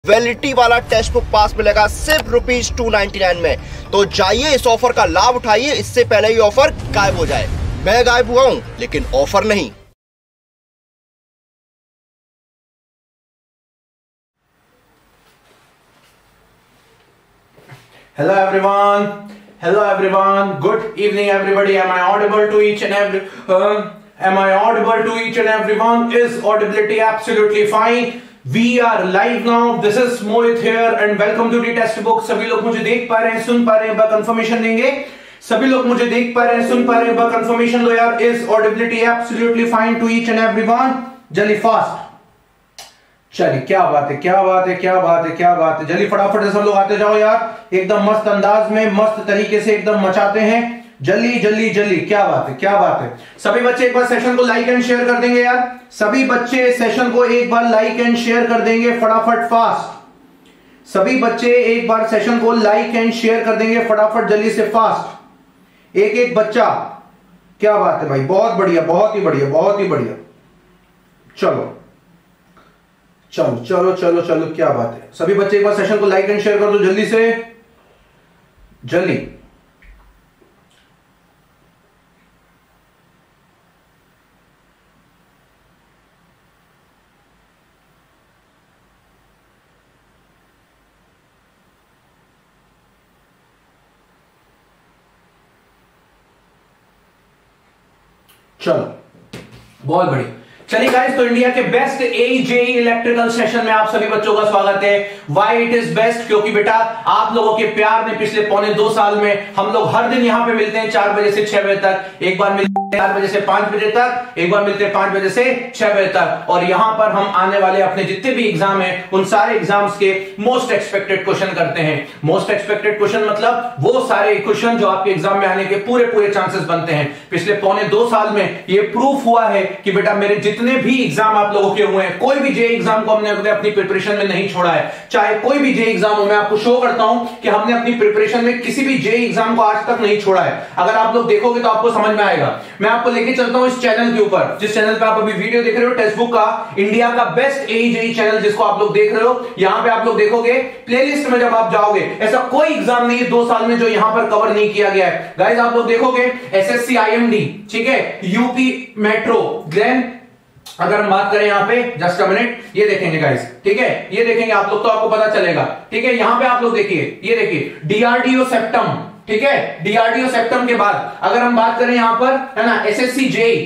Validity वाला text book पास मिलेगा सिर्फ ₹299 में। तो जाइए इस ऑफर का लाभ उठाइए, इससे पहले ये ऑफर गायब हो जाए। मैं गायब हुआ हूं लेकिन ऑफर नहीं। Hello everyone. Good evening, everybody. Am I audible to each and every? Am I audible to each and everyone? Is audibility absolutely fine? We are live now. This is Mohit here, and welcome to the test book. सभी लोग मुझे देख पा रहे हैं, सुन पा रहे हैं, कंफर्मेशन देंगे। सभी लोग मुझे देख पा रहे हैं, सुन पा रहे हैं, कंफर्मेशन दो यार। Is audibility absolutely fine to each and everyone? जल्दी फास्ट। चलिए, क्या बात है, क्या बात है, क्या बात है, क्या बात है। जल्दी फटाफट से सब लोग आते जाओ यार, एकदम मस्त अंदाज में, मस्त तरीके से एकदम मचाते हैं। जल्दी जल्दी जल्दी, क्या बात है, क्या बात है। सभी बच्चे एक बार सेशन को लाइक एंड शेयर कर देंगे यार। सभी बच्चे सेशन को एक बार लाइक एंड शेयर कर देंगे फटाफट फास्ट। सभी बच्चे एक बार सेशन को लाइक एंड शेयर कर देंगे फटाफट जल्दी से फास्ट। एक एक बच्चा, क्या बात है भाई, बहुत बढ़िया, बहुत ही बढ़िया, बहुत ही बढ़िया। चलो चलो चलो चलो चलो, क्या बात है। सभी बच्चे एक बार सेशन को लाइक एंड शेयर कर दो जल्दी से, जल्दी। चलो, बहुत बढ़िया। चलिए गाइस, तो इंडिया के बेस्ट एजेई इलेक्ट्रिकल सेशन में आप सभी बच्चों का स्वागत है। Why it is best? क्योंकि बेटा आप लोगों के प्यार ने पिछले पौने 2 साल में हम लोग हर दिन यहां पे मिलते हैं 4 बजे से 6 बजे तक। एक बार मिलते हैं 4 बजे से 5 बजे तक, एक बार मिलते हैं 5 बजे से 6 बजे तक। और यहां पर हम आने वाले अपने जितने भी एग्जाम है उन सारे एग्जाम्स के मोस्ट एक्सपेक्टेड क्वेश्चन करते हैं। मोस्ट एक्सपेक्टेड क्वेश्चन मतलब वो सारे क्वेश्चन जो आपके एग्जाम में आने के पूरे चांसेस बनते हैं। पिछले पौने 2 साल में ये प्रूफ हुआ है कि बेटा मेरे जितने भी एग्जाम आप लोगों के हुए हैं, कोई भी जे एग्जाम को हमने अपनी प्रिपरेशन में नहीं छोड़ा है। चाहे कोई भी जे एग्जाम हो, मैं आपको शो करता हूं कि हमने अपनी प्रिपरेशन में किसी भी जे एग्जाम को आज तक नहीं छोड़ा है। अगर आप लोग देखोगे तो आपको समझ में आएगा। मैं आपको लेके चलता हूं इस चैनल के ऊपर, जिस चैनल पे आप अभी वीडियो देख रहे हो, टेक्स्ट बुक का इंडिया का बेस्ट एजेई चैनल जिसको आप लोग देख रहे हो। यहां पे आप लोग देखोगे प्लेलिस्ट में जब आप जाओगे, ऐसा कोई एग्जाम नहीं है 2 साल में जो यहां पर कवर नहीं किया गया है। गाइस आप लोग देखोगे एसएससी आईएमडी, ठीक है, यूपी मेट्रो, ग्लैन, अगर हम बात करें यहां पे, जस्ट अ मिनट, ये देखेंगे गाइस, ठीक है, ये देखेंगे आप लोग तो आपको पता चलेगा। ठीक है, यहां पे आप लोग देखिए, ये देखिए डीआरडीओ सेप्टम, ठीक है, डीआरडीओ सेप्टम के बाद अगर हम बात करें यहां पर, है ना, एसएससी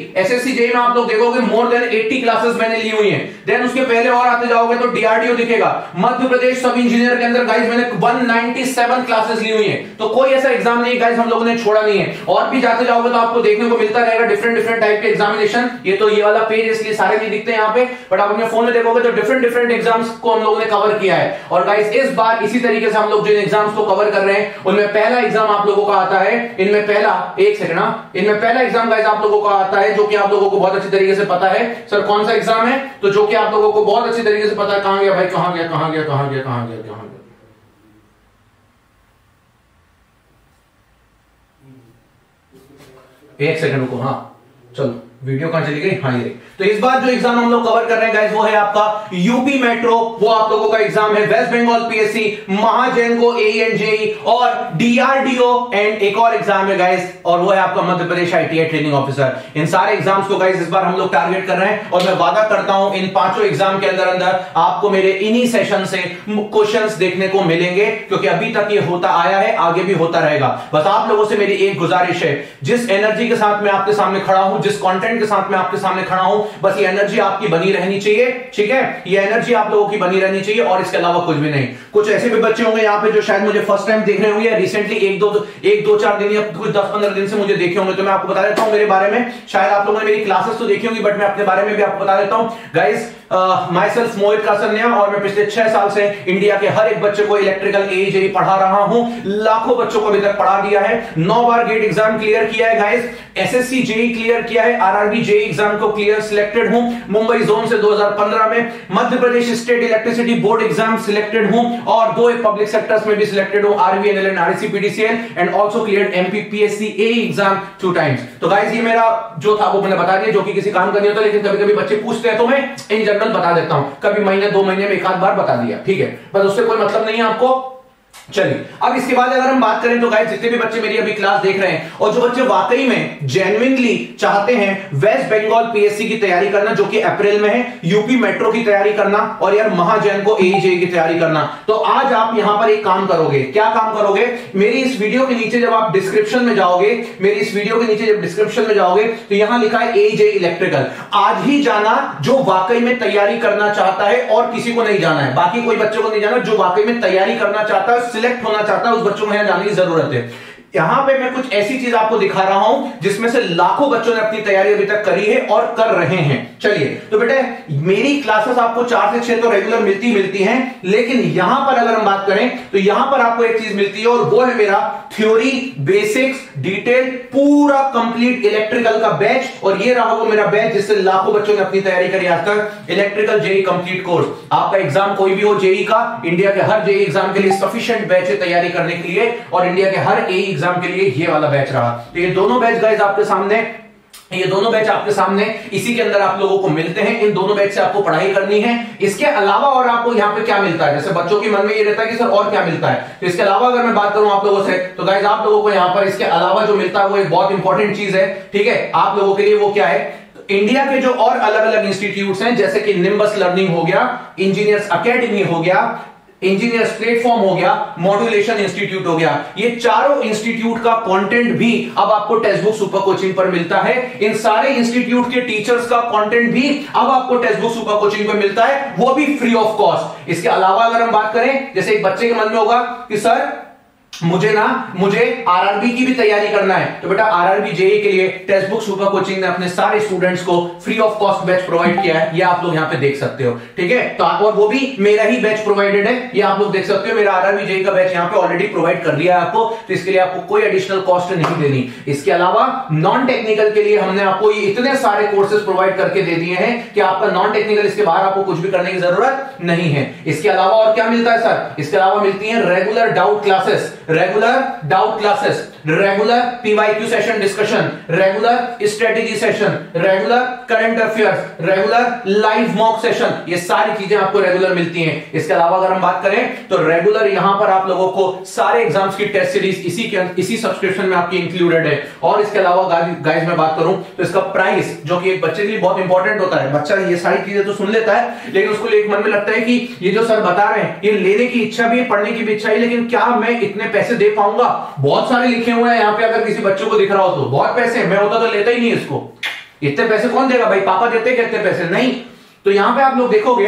जेई में आप लोग देखोगे मोर देन 80 क्लासेस मैंने ली हुई हैं। देन उसके पहले और आते जाओगे तो डीआरडीओ दिखेगा। मध्य प्रदेश सब इंजीनियर के अंदर गाइस मैंने 197 क्लासेस ली हुई हैं। तो कोई ऐसा एग्जाम नहीं गाइस हम लोगों ने छोड़ा नहीं है। और भी जाते जाओगे तो आपको देखने को मिलता रहेगा डिफरेंट टाइप के एग्जामिनेशन। ये तो ये वाला पेज इसलिए सारे नहीं दिखते यहां पे, बट आप अपने फोन में देखोगे तो डिफरेंट एग्जाम्स को हम लोगों ने कवर किया है। और गाइस इस बार इसी तरीके से हम लोग जिन एग्जाम्स को कवर कर रहे हैं उनमें पहला एग्जाम आप लोगों का आता है, इनमें पहला, एक सेकंड, इनमें पहला एग्जाम गाइस आप लोगों का आता है जो कि आप लोगों को बहुत अच्छी तरीके से पता है। सर कौन सा एग्जाम है? तो जो कि आप लोगों को बहुत अच्छी तरीके से पता है। कहां गया भाई, कहां गया, कहां गया, कहां गया, कहां गया, कहां गया? एक सेकंड रुको, हाँ चलो, वीडियो कहां चली गई? हाँ ये। तो इस बार जो एग्जाम हम लोग कवर कर रहे हैं गाइस वो है आपका यूपी मेट्रो, वो आप लोगों का एग्जाम है। वेस्ट बंगाल पीएससी, महाजैनको एएनजेई और डीआरडीओ, एंड एक और एग्जाम है गाइस और वो है आपका Madhya Pradesh ITI training officer. इन सारे एग्जाम्स को गाइस इस बार हम लोग टारगेट कर रहे हैं और मैं वादा करता हूं इन 5 एग्जाम के अंदर आपको मेरे इन्हीं सेशन से क्वेश्चंस देखने को मिलेंगे, क्योंकि अभी तक ये होता आया है, आगे भी होता रहेगा। बस आप लोगों से मेरी एक गुजारिश है, जिस एनर्जी के साथ मैं आपके सामने खड़ा हूं, जिस कंटेंट के साथ मैं आपके सामने खड़ा हूं, बस ये एनर्जी आपकी बनी रहनी चाहिए, ठीक है, ये एनर्जी आप लोगों की बनी रहनी चाहिए और इसके अलावा कुछ भी नहीं। कुछ ऐसे भी बच्चे होंगे यहाँ पे जो शायद मुझे फर्स्ट टाइम देख रहे होंगे, रिसेंटली एक दो 4 दिन या कुछ 10-15 दिन से मुझे देखे होंगे। तो मैं आपको बता देता हूं मेरे बारे में, शायद आप लोगों ने मेरी क्लासेस तो देखी होंगी, बट मैं अपने बारे में भी आपको बता देता हूं गाइस। माई सेल्फ मोहित कासन्या, और मैं पिछले 6 साल से इंडिया के हर एक बच्चे को इलेक्ट्रिकल एजेई पढ़ा रहा हूं। लाखों बच्चों को अभी तक पढ़ा दिया है। 9 बार गेट एग्जाम क्लियर किया है गाइस, एसएससी जेई क्लियर किया है, आरआरबी जेई एग्जाम को क्लियर सिलेक्टेड हूं मुंबई जोन से 2015 में, Madhya Pradesh state electricity board exam selected हूं और 2 एक पब्लिक सेक्टर्स में भी सिलेक्टेड हूं, RVNL and REC PDCL, and also cleared MPPSC AE exam 2 times. तो गाइस ये मेरा जो था वो मैंने बता दिया, जो कि किसी काम का नहीं होता, लेकिन कभी-कभी बच्चे पूछते हैं तो मैं इन जनरल बता देता हूं, कभी महीने 2 महीने में एक आध बार बता दिया, ठीक है, बस उससे कोई मतलब नहीं है आपको। चलिए अब इसके बाद अगर हम बात करें तो गाइस जितने भी बच्चे मेरी अभी क्लास देख रहे हैं और जो बच्चे वाकई में जेन्युइनली चाहते हैं वेस्ट बंगाल पीएससी की तैयारी करना जो कि अप्रैल में है, यूपी मेट्रो की तैयारी करना और यार महाजैन को एईजे की तैयारी करना, तो आज आप यहां पर एक काम करोगे। क्या काम करोगे? मेरी इस वीडियो के नीचे जब आप डिस्क्रिप्शन में जाओगे, मेरी इस वीडियो के नीचे जब डिस्क्रिप्शन में जाओगे तो यहां लिखा है एईजे इलेक्ट्रिकल, आज ही जाना जो वाकई में तैयारी करना चाहता है और किसी को नहीं जाना है, बाकी कोई बच्चों को नहीं जाना, जो वाकई में तैयारी करना चाहता है, सिलेक्ट होना चाहता है, उस बच्चों को यहां जाने की जरूरत है। यहां पे मैं कुछ ऐसी चीज आपको दिखा रहा हूं जिसमें से लाखों बच्चों ने अपनी तैयारी अभी तक करी है और कर रहे हैं। चलिए तो बेटे मेरी क्लासेस आपको 4 से 6 तो रेगुलर मिलती हैं, लेकिन यहां पर अगर हम बात करें तो यहां पर आपको एक चीज मिलती है और वो है मेरा थ्योरी, बेसिक्स, डिटेल, पूरा कंप्लीट इलेक्ट्रिकल का बैच। और ये रहा वो मेरा बैच जिससे लाखों बच्चों ने अपनी तैयारी करी आज तक, इलेक्ट्रिकल जेई कंप्लीट कोर्स। आपका एग्जाम कोई भी हो जेई का, इंडिया के हर जेई एग्जाम के लिए सफिशिएंट बैच है तैयारी करने के लिए, और इंडिया के हर एई एग्जाम के लिए ये वाला बैच रहा। तो ये दोनों बैच गाइस आपके सामने, ये दोनों बैच आपके सामने इसी के अंदर आप लोगों को मिलते हैं। इन दोनों बैच से आपको पढ़ाई करनी है। इसके अलावा और आपको यहाँ पे क्या मिलता है, जैसे बच्चों के मन में ये रहता है कि सर और क्या मिलता है, तो इसके अलावा अगर मैं बात करूं आप लोगों से तो गाइस आप लोगों को यहाँ पर इसके अलावा जो मिलता है वो एक बहुत इंपॉर्टेंट चीज है, ठीक है, आप लोगों के लिए। वो क्या है? इंडिया के जो और अलग अलग इंस्टीट्यूट्स हैं जैसे कि निम्बस लर्निंग हो गया, इंजीनियर्स अकेडमी हो गया, इंजीनियर्स प्लेटफॉर्म हो गया, मॉड्यूलेशन इंस्टीट्यूट हो गया, ये चारों इंस्टीट्यूट का कंटेंट भी अब आपको टेक्स्ट बुक सुपर कोचिंग पर मिलता है। इन सारे इंस्टीट्यूट के टीचर्स का कंटेंट भी अब आपको टेक्स्ट बुक सुपर कोचिंग पर मिलता है, वो भी फ्री ऑफ कॉस्ट। इसके अलावा अगर हम बात करें, जैसे एक बच्चे के मन में होगा कि सर मुझे आरआरबी की भी तैयारी करना है, तो बेटा आरआरबी जेई के लिए टेक्स्ट बुक सुपर कोचिंग ने अपने सारे स्टूडेंट्स को free of cost batch provide किया है, ये आप लोग यहां पे देख सकते हो, ठीक है। तो और वो भी मेरा ही बैच प्रोवाइडेड है, ये आप लोग देख सकते हो, मेरा आरआरबी जेई का बैच यहां पे ऑलरेडी प्रोवाइड कर दिया है आपको, तो इसके लिए आपको कोई एडिशनल कॉस्ट नहीं देनी। इसके अलावा नॉन टेक्निकल के लिए हमने आपको ये इतने सारे कोर्सेज प्रोवाइड करके दे दिए हैं कि आपका नॉन टेक्निकल इसके बाहर आपको कुछ भी करने की जरूरत नहीं है। इसके अलावा और क्या मिलता है सर? इसके अलावा मिलती है regular doubt classes, regular PYQ session discussion, regular strategy session, regular current affairs, regular live mock session, ये सारी चीजें आपको रेगुलर मिलती हैं। इसके अलावा अगर हम बात करें तो रेगुलर यहां पर आप लोगों को सारे एग्जाम्स की टेस्ट सीरीज इसी सब्सक्रिप्शन में आपकी इंक्लूडेड है। और इसके अलावा गाइस मैं बात करूं तो इसका प्राइस, जो कि एक बच्चे के लिए बहुत इंपॉर्टेंट होता है, बच्चा ये सारी चीजें तो सुन लेता है लेकिन उसको एक मन में लगता है कि ये जो सर बता रहे हैं ये लेने की इच्छा भी है, पढ़ने की भी इच्छा है, लेकिन क्या मैं इतने पैसे दे पाऊंगा? बहुत सारे लिखे हुए हैं यहाँ पे, अगर किसी बच्चों को दिख रहा हो तो बहुत पैसे, मैं होता तो लेता ही नहीं इसको, इतने पैसे कौन देगा भाई, पापा देते हैं कितने पैसे? नहीं। तो यहां पे आप लोग देखोगे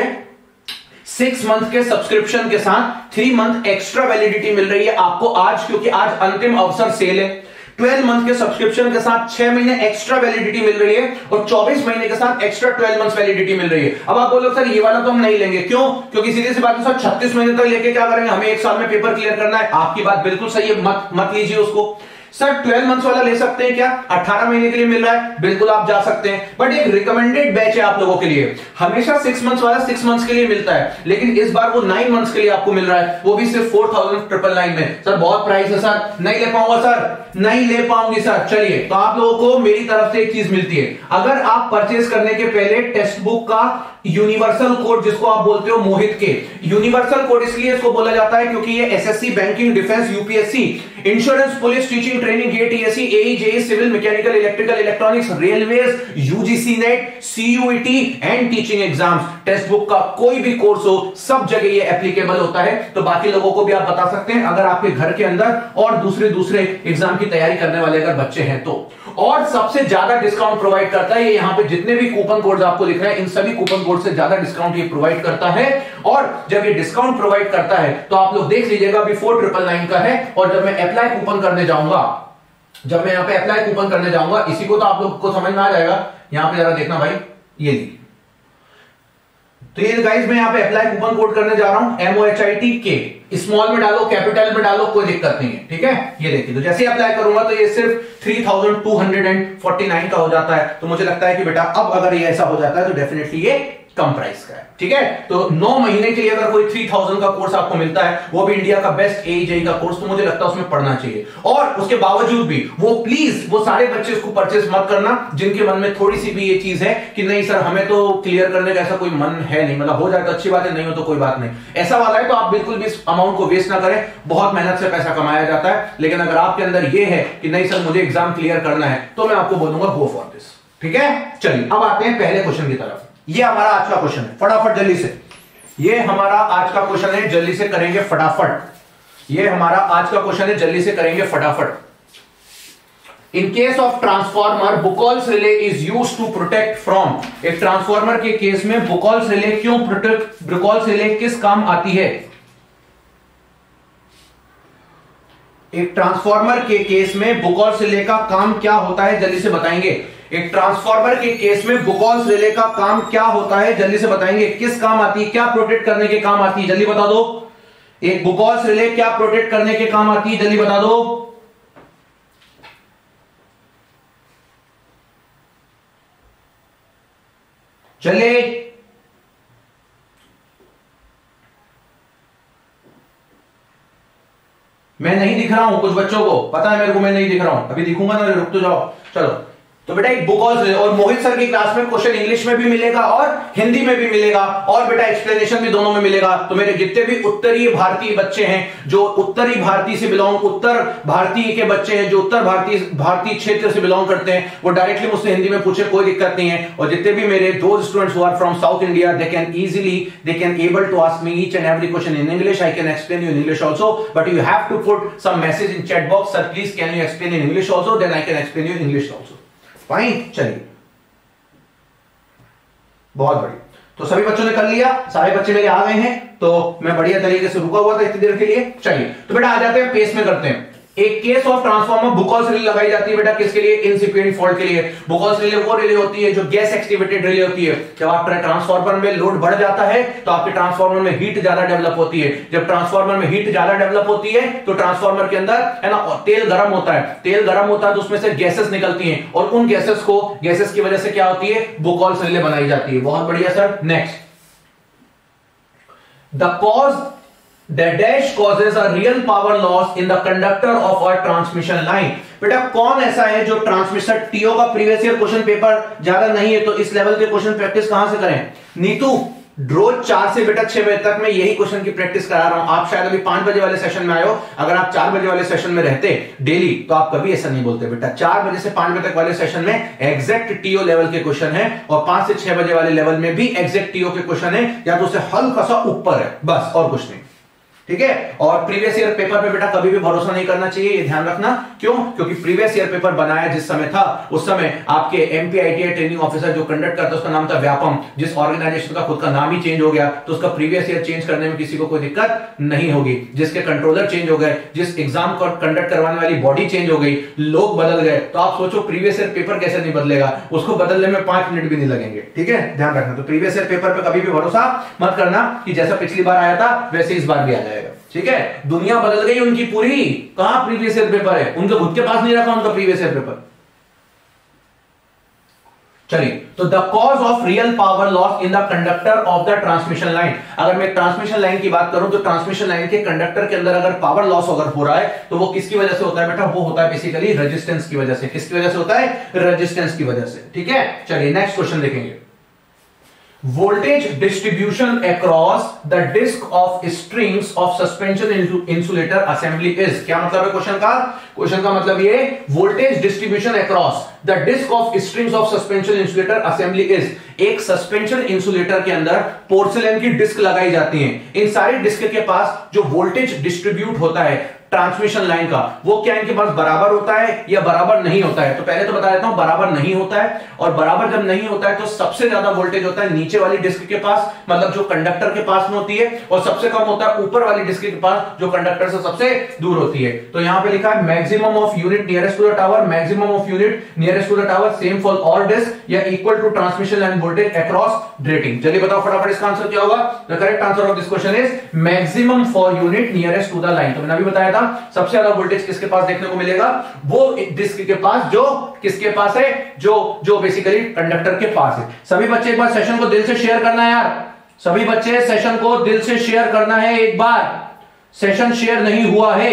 6 मंथ के सब्सक्रिप्शन के साथ 3 मंथ एक्स्ट्रा वैलिडिटी मिल रही है आपको आज, क्योंकि आज अंतिम अवसर सेल है। 12 मंथ के सब्सक्रिप्शन के साथ 6 महीने एक्स्ट्रा वैलिडिटी मिल रही है और 24 महीने के साथ एक्स्ट्रा 12 मंथ वैलिडिटी मिल रही है। अब आप बोलोगे सर ये वाला तो हम नहीं लेंगे, क्यों? क्योंकि सीधी सी बात है सर 36 महीने तक लेके क्या करेंगे, हमें 1 साल में पेपर क्लियर करना है। आपकी बात बिल्कुल सही है, मत लीजिए उसको। सर 12 मंथ्स वाला ले सकते हैं क्या? 18 महीने के लिए मिल रहा है, बिल्कुल आप जा सकते हैं, बट एक रिकमेंडेड बैच है आप लोगों के लिए। हमेशा 6 मंथ्स वाला 6 मंथ्स के लिए मिलता है, लेकिन इस बार वो 9 मंथ्स के लिए आपको मिल रहा है, वो भी सिर्फ 4999 में। सर बहुत प्राइस है सर, नहीं ले पाऊंगा सर, नहीं ले पाऊंगी सर। चलिए तो आप लोगों को मेरी तरफ से एक चीज मिलती है, अगर आप परचेज करने के पहले टेक्स्ट बुक का यूनिवर्सल कोड, जिसको आप बोलते हो मोहित के, यूनिवर्सल कोड इसलिए इसको बोला जाता है क्योंकि ये SSC, banking, defence, UPSC, insurance, police, teaching, training, GATE ESC, AE, JE, civil, mechanical, electrical, electronics, railways, UGC NET, CUET and teaching exams, text book का कोई भी कोर्स हो सब जगह ये एप्लीकेबल होता है। तो बाकी लोगों को भी आप बता सकते हैं अगर आपके घर के अंदर और दूसरे एग्जाम की तैयारी करने वाले अगर बच्चे हैं तो। और सबसे ज्यादा डिस्काउंट प्रोवाइड करता है ये, यहां पे जितने भी कूपन कोड्स आपको दिख रहे हैं इन सभी कूपन कोड से ज्यादा डिस्काउंट ये प्रोवाइड करता है। और जब ये डिस्काउंट प्रोवाइड करता है तो आप लोग देख लीजिएगा अभी 4999 का है, और जब मैं अप्लाई कूपन करने जाऊंगा, जब मैं यहां पे अप्लाई कूपन करने जाऊंगा, इसी को तो आप लोग को समझ में आ जाएगा। यहां पे जरा देखना भाई, ये ली, तो ये गाइस मैं यहां पे अप्लाई कूपन कोड करने जा रहा हूं, MOHITK, स्मॉल में डालो, कैपिटल में डालो, कोई दिक्कत नहीं है, ठीक है। ये देखिए, तो जैसे अप्लाई करूंगा तो ये सिर्फ 3249 का हो जाता है। तो मुझे लगता है कि बेटा अब अगर ये ऐसा हो जाता है तो डेफिनेटली ये कम प्राइस का है, ठीक है। तो 9 महीने के लिए अगर कोई 3000 का कोर्स आपको मिलता है, वो भी इंडिया का बेस्ट एजेई का कोर्स, तो मुझे लगता है उसमें पढ़ना चाहिए। और उसके बावजूद भी वो प्लीज वो सारे बच्चे उसको परचेस मत करना जिनके मन में थोड़ी सी भी ये चीज है कि नहीं सर हमें तो क्लियर करने का ऐसा कोई मन है नहीं, मतलब हो जाए तो अच्छी बात है, नहीं हो तो कोई बात नहीं, ऐसा वाला है तो आप बिल्कुल भी इस अमाउंट को वेस्ट ना करें। बहुत मेहनत से पैसा कमाया जाता है, लेकिन अगर आपके अंदर ये है कि नहीं सर मुझे एग्जाम क्लियर करना है, तो मैं आपको बोलूंगा गो फॉर दिस, ठीक है। चलिए अब आते हैं पहले क्वेश्चन की तरफ। ये हमारा आज का क्वेश्चन है, फटाफट जल्दी से, ये हमारा आज का क्वेश्चन है, जल्दी से करेंगे फटाफट। ये हमारा आज का क्वेश्चन है, जल्दी से करेंगे फटाफट। In case of transformer Buchholz relay is used to protect from, एक ट्रांसफॉर्मर के केस में बुकोल्स रिले क्यों प्रोटेक्ट, बुकोल्स रिले किस काम आती है? एक ट्रांसफॉर्मर के केस में बुकोल्स रिले का काम क्या होता है, जल्दी से बताएंगे। एक ट्रांसफॉर्मर के केस में बुकोल्स रिले का काम क्या होता है, जल्दी से बताएंगे। किस काम आती है, क्या प्रोटेक्ट करने के काम आती है, जल्दी बता दो। एक बुकोल्स रिले क्या प्रोटेक्ट करने के काम आती है, जल्दी बता दो। चले मैं नहीं दिख रहा हूं, कुछ बच्चों को पता है मेरे को मैं नहीं दिख रहा हूं, अभी दिखूंगा ना, रुक तो जाओ। चलो तो बेटा एक बुकोल्स, और मोहित सर की क्लास में क्वेश्चन इंग्लिश में भी मिलेगा और हिंदी में भी मिलेगा, और बेटा एक्सप्लेनेशन भी दोनों में मिलेगा। तो मेरे जितने भी उत्तरी भारतीय बच्चे हैं, जो उत्तरी भारतीय से बिलोंग, उत्तर भारतीय के बच्चे हैं जो उत्तर भारतीय क्षेत्र से बिलोंग करते हैं, वो डायरेक्टली मुझसे हिंदी में पूछे, कोई दिक्कत नहीं है। और जितने भी मेरे दो students who are from South India, they can able to ask me each and every question in English, I can explain you in English also, but you have to put some message in chat box, sir please can you explain in English also, then I can explain you in English also. Fine, चलिए बहुत बढ़िया। तो सभी बच्चों ने कर लिया, सारे बच्चे मेरे आ गए हैं, तो मैं बढ़िया तरीके से रुका हुआ था इतनी देर के लिए। चलिए तो बेटा आ जाते हैं पेस में करते हैं। एक case of transformer Buchholz relay लगाई जाती है बेटा किसके लिए, इंसिपिएंट फॉल्ट के लिए। बुकोल्स रिले वो रिले होती है जो गैस एक्टिवेटेड रिले होती है। जब आप ट्रांसफॉर्मर में लोड बढ़ जाता है तो आपके ट्रांसफॉर्मर में हीट ज्यादा डेवलप होती है। जब ट्रांसफॉर्मर में हीट ज्यादा डेवलप होती है तो ट्रांसफॉर्मर के अंदर है ना तेल गर्म होता है, तेल गर्म होता है तो उसमें से गैसेस निकलती हैं, और उन गैसेस की वजह से क्या होती है, बुकोल्स रिले बनाई जाती है। बहुत बढ़िया sir. Next, The dash causes a real power loss in the conductor of a transmission line। बेटा कौन ऐसा है जो ट्रांसमिशन, टीओ का प्रीवियस ईयर क्वेश्चन पेपर ज्यादा नहीं है तो इस लेवल के क्वेश्चन प्रैक्टिस कहां से करें? नीतू रोज 4 से बेटा 6 बजे तक मैं यही क्वेश्चन की प्रैक्टिस करा रहा हूं। आप शायद अभी 5 बजे वाले सेशन में आए हो, अगर आप 4 बजे वाले सेशन में रहते डेली तो आप कभी ऐसा नहीं बोलते। बेटा 4 बजे से 5 बजे तक वाले सेशन में एग्जैक्ट टीओ लेवल के क्वेश्चन है, और 5 से 6 बजे वाले लेवल में भी एग्जैक्ट टीओ के क्वेश्चन है, या तो उससे हल्का सा ऊपर है, बस और कुछ नहीं, ठीक है। और प्रीवियस ईयर पेपर पे बेटा कभी भी भरोसा नहीं करना चाहिए, ये ध्यान रखना। क्यों? क्योंकि प्रीवियस ईयर पेपर बनाया जिस समय था, उस समय आपके एमपीआईटीआई ट्रेनिंग ऑफिसर जो कंडक्ट करता उसका नाम था व्यापम। जिस ऑर्गेनाइजेशन का खुद का नाम ही चेंज हो गया तो उसका प्रीवियस ईयर चेंज करने में किसी को कोई दिक्कत नहीं होगी। जिसके कंट्रोलर चेंज हो गए, जिस एग्जाम को कंडक्ट करवाने वाली बॉडी चेंज हो गई, लोग बदल गए, तो आप सोचो प्रीवियस ईयर पेपर कैसे नहीं बदलेगा, उसको बदलने में 5 मिनट भी नहीं लगेंगे, ठीक है। ध्यान रखना। तो प्रीवियस ईयर पेपर पे कभी भी भरोसा मत करना कि जैसा पिछली बार आया था वैसे इस बार भी आ जाएगा, ठीक है। दुनिया बदल गई उनकी पूरी, कहां प्रीवियस ईयर पेपर है, उनके खुद के पास नहीं रखा उनका प्रीवियस ईयर पेपर। चलिए, तो the cause of real power loss in the conductor of the transmission line. अगर मैं ट्रांसमिशन लाइन की बात करूं तो ट्रांसमिशन लाइन के कंडक्टर के अंदर अगर पावर लॉस अगर हो रहा है तो वो किसकी वजह से होता है बेटा, वो होता है बेसिकली रेजिस्टेंस की वजह से। किसकी वजह से होता है? रेजिस्टेंस की वजह से, ठीक है। चलिए नेक्स्ट क्वेश्चन देखेंगे। Voltage distribution across the disc of strings of suspension insulator assembly is। क्या मतलब है क्वेश्चन का? क्वेश्चन का मतलब ये, voltage distribution across the disc of strings of suspension insulator assembly is. एक सस्पेंशन इंसुलेटर के अंदर पोर्सिलेन की डिस्क लगाई जाती है। इन सारी डिस्क के पास जो वोल्टेज डिस्ट्रीब्यूट होता है ट्रांसमिशन लाइन का, वो क्या इनके पास बराबर होता है या बराबर नहीं होता है? तो पहले तो बता देता हूं, बराबर नहीं होता है। और बराबर जब नहीं होता है तो सबसे ज्यादा वोल्टेज होता है नीचे वाली डिस्क के पास, मतलब जो कंडक्टर के पास में होती है, और सबसे कम होता है ऊपर वाली डिस्क के पास जो कंडक्टर से सबसे दूर होती है। तो यहां पे लिखा है maximum of unit nearest to the tower, maximum of unit nearest to the tower same for all disc या equal to transmission line voltage across rating. चलिए बताओ फटाफट इसका आंसर क्या होगा? The correct answer of this question is maximum for unit nearest to the line. तो मैंने अभी बताया था था, सबसे ज्यादा वोल्टेज किसके पास देखने को मिलेगा, वो डिस्क के पास, जो किसके पास है, जो बेसिकली कंडक्टर के पास है। सभी बच्चे एक बार सेशन को दिल से शेयर करना है यार, सभी बच्चे सेशन को दिल से शेयर करना है, एक बार सेशन शेयर नहीं हुआ है।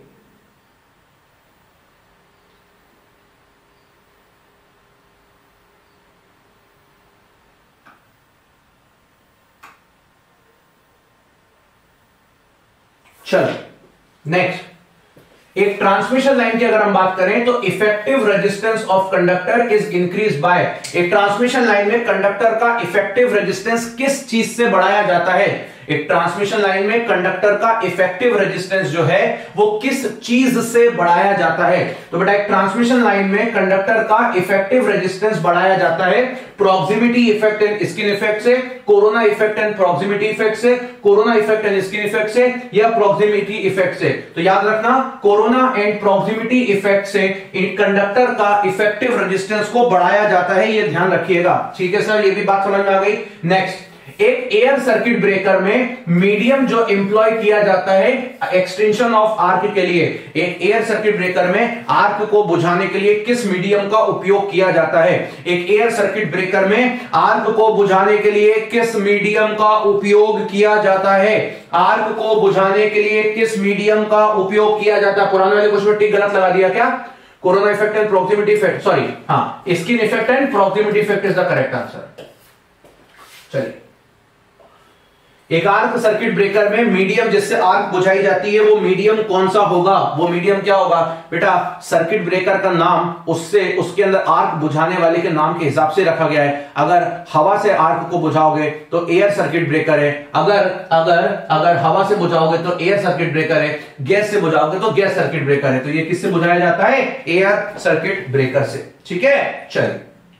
चलो नेक्स्ट, एक ट्रांसमिशन लाइन की अगर हम बात करें तो effective resistance of conductor is increase by, एक ट्रांसमिशन लाइन में कंडक्टर का इफेक्टिव रेजिस्टेंस किस चीज से बढ़ाया जाता है, एक ट्रांसमिशन लाइन में कंडक्टर का इफेक्टिव रेजिस्टेंस जो है वो किस चीज से बढ़ाया जाता है। तो बेटा एक ट्रांसमिशन लाइन में कंडक्टर का इफेक्टिव रेजिस्टेंस बढ़ाया जाता है proximity effect and skin effect से, corona effect and proximity effect से, corona effect and skin effect से, या प्रॉक्सिमिटी इफेक्ट से। तो याद रखना, कोरोना एंड प्रॉक्सिमिटी इफेक्ट से कंडक्टर का इफेक्टिव रेजिस्टेंस को बढ़ाया जाता है, ये ध्यान रखिएगा। ठीक है सर, ये भी बात समझ में आ गई। नेक्स्ट, एक एयर सर्किट ब्रेकर में मीडियम जो एम्प्लॉय किया जाता है एक्सटेंशन ऑफ आर्क के लिए, एक एयर सर्किट ब्रेकर में आर्क को बुझाने के लिए किस मीडियम का उपयोग किया जाता है, एक एयर सर्किट ब्रेकर में आर्क को बुझाने के लिए किस मीडियम का उपयोग किया जाता है, आर्क को बुझाने के लिए किस मीडियम का उपयोग किया जाता है। पुराने वाले क्वेश्चन में टिक गलत लगा दिया क्या, corona effect and proximity effect, sorry हाँ, skin effect and proximity effect is the correct answer. चलिए, एक आर्क सर्किट ब्रेकर में मीडियम जिससे आर्क बुझाई जाती है वो मीडियम कौन सा होगा, वो मीडियम क्या होगा बेटा, सर्किट ब्रेकर का नाम उससे उसके अंदर आर्क बुझाने वाले के नाम के हिसाब से रखा गया है। अगर हवा से आर्क को बुझाओगे तो एयर सर्किट ब्रेकर है, अगर अगर अगर हवा से बुझाओगे तो एयर सर्किट ब्रेकर है, गैस से बुझाओगे तो गैस सर्किट ब्रेकर है। तो ये किससे बुझाया जाता है, एयर सर्किट ब्रेकर से। ठीक है, चलिए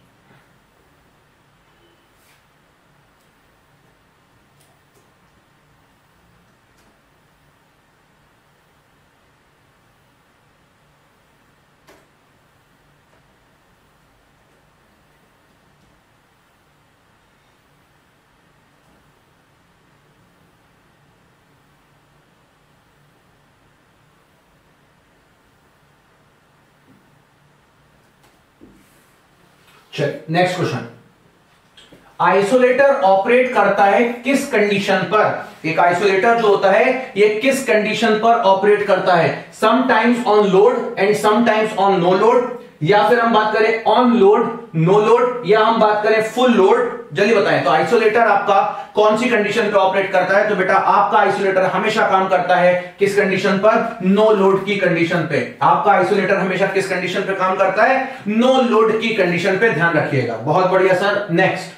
नेक्स्ट क्वेश्चन, आइसोलेटर ऑपरेट करता है किस कंडीशन पर, एक आइसोलेटर जो होता है ये किस कंडीशन पर ऑपरेट करता है, sometimes on load and sometimes on no load, या फिर हम बात करें ऑन लोड नो लोड, या हम बात करें फुल लोड। जल्दी बताएं, तो आइसोलेटर आपका कौन सी कंडीशन पे ऑपरेट करता है, तो बेटा आपका आइसोलेटर हमेशा काम करता है किस कंडीशन पर, नो लोड की कंडीशन पे। आपका आइसोलेटर हमेशा किस कंडीशन पे काम करता है, नो लोड की कंडीशन पे, ध्यान रखिएगा। बहुत बढ़िया सर। नेक्स्ट,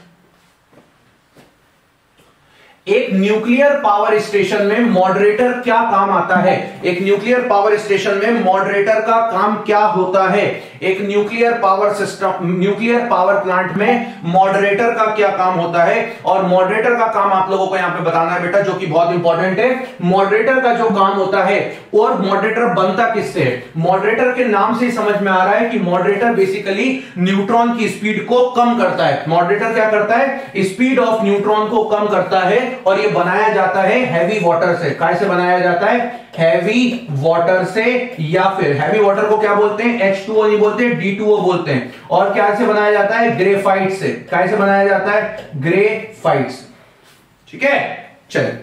एक न्यूक्लियर पावर स्टेशन में मॉडरेटर क्या काम आता है, एक न्यूक्लियर पावर स्टेशन में मॉडरेटर का काम क्या होता है, एक nuclear power system, nuclear power plant में मॉडरेटर का क्या काम होता है। और मॉडरेटर का काम आप लोगों को यहां पे बताना है बेटा, जो कि बहुत इंपॉर्टेंट है। मॉडरेटर का जो काम होता है, और मॉडरेटर बनता किससे है, मॉडरेटर के नाम से ही समझ में आ रहा है कि मॉडरेटर बेसिकली न्यूट्रॉन की स्पीड को कम करता है। मॉडरेटर क्या करता है, स्पीड ऑफ न्यूट्रॉन को कम करता है, और ये बनाया जाता है हैवी वाटर से। काय से बनाया जाता है, हैवी वाटर से, या फिर हैवी वाटर को क्या बोलते हैं, H2O नहीं बोलते, D2O बोलते हैं। और क्या से बनाया जाता है, ग्रेफाइट से। काय से बनाया जाता है, ग्रेफाइट से। ठीक है, चलिए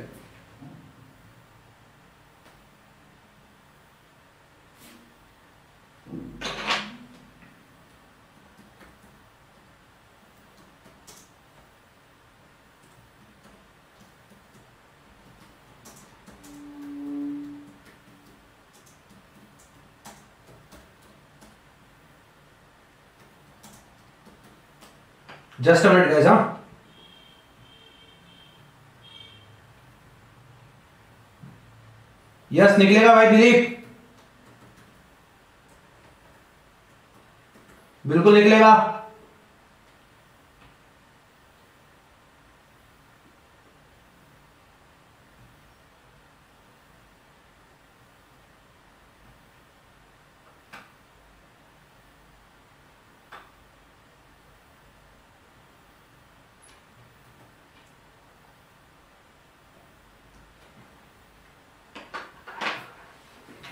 जस्ट अ मिनट गाइस। हाँ, यस निकलेगा भाई दिलीप, बिल्कुल निकलेगा।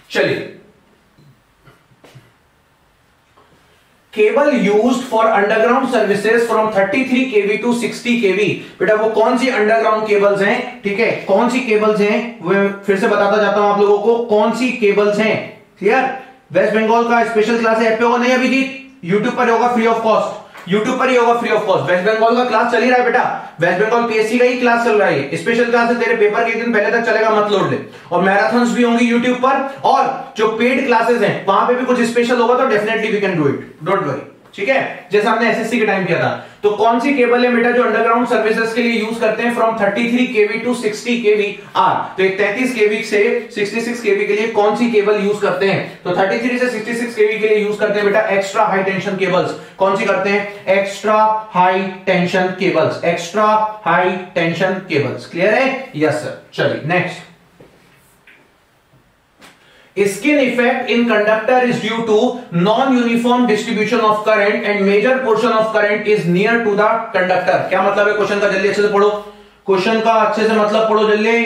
चलिए, cable used for underground services from 33 kV to 60 kV. बेटा वो कौन सी अंडरग्राउंड केबल्स हैं, ठीक है, कौन सी केबल्स हैं, वो फिर से बताता जाता हूं आप लोगों को कौन सी केबल्स हैं। क्लियर? वेस्ट बंगाल का स्पेशल क्लास ऐप पे होगा नहीं अभिजीत, यूट्यूब पर होगा फ्री ऑफ कॉस्ट, यूट्यूब पर ही होगा free of cost. West Bengal का क्लास चल ही रहा है बेटा, वेस्ट बंगाल पीएससी का ही क्लास चल रहा है, स्पेशल क्लास है, तेरे पेपर के एक दिन पहले तक चलेगा, मत लोड ले। और मैराथन्स भी होंगी यूट्यूब पर, और जो पेड क्लासेस हैं वहां पे भी कुछ स्पेशल होगा, तो definitely we can do it, don't worry, ठीक है, जैसा हमने एसएससी के टाइम किया था। तो कौन सी केबल है बेटा जो अंडरग्राउंड सर्विसेज के लिए यूज करते हैं from 33 kV to 60 kV are. तो एक 33 केवी से 66 केवी के लिए कौन सी केबल यूज करते हैं? तो 33 से 66 केवी के लिए यूज करते हैं बेटा एक्स्ट्रा हाई टेंशन केबल्स। कौन सी करते हैं? Extra high tension cables, extra high tension cables. Clear है? Yes sir. चलिए next, skin effect in conductor is due to non-uniform distribution of current and major portion of current is near to the conductor। क्या मतलब है question का? जल्दी अच्छे से पढ़ो क्वेश्चन का, अच्छे से मतलब पढ़ो जल्दी।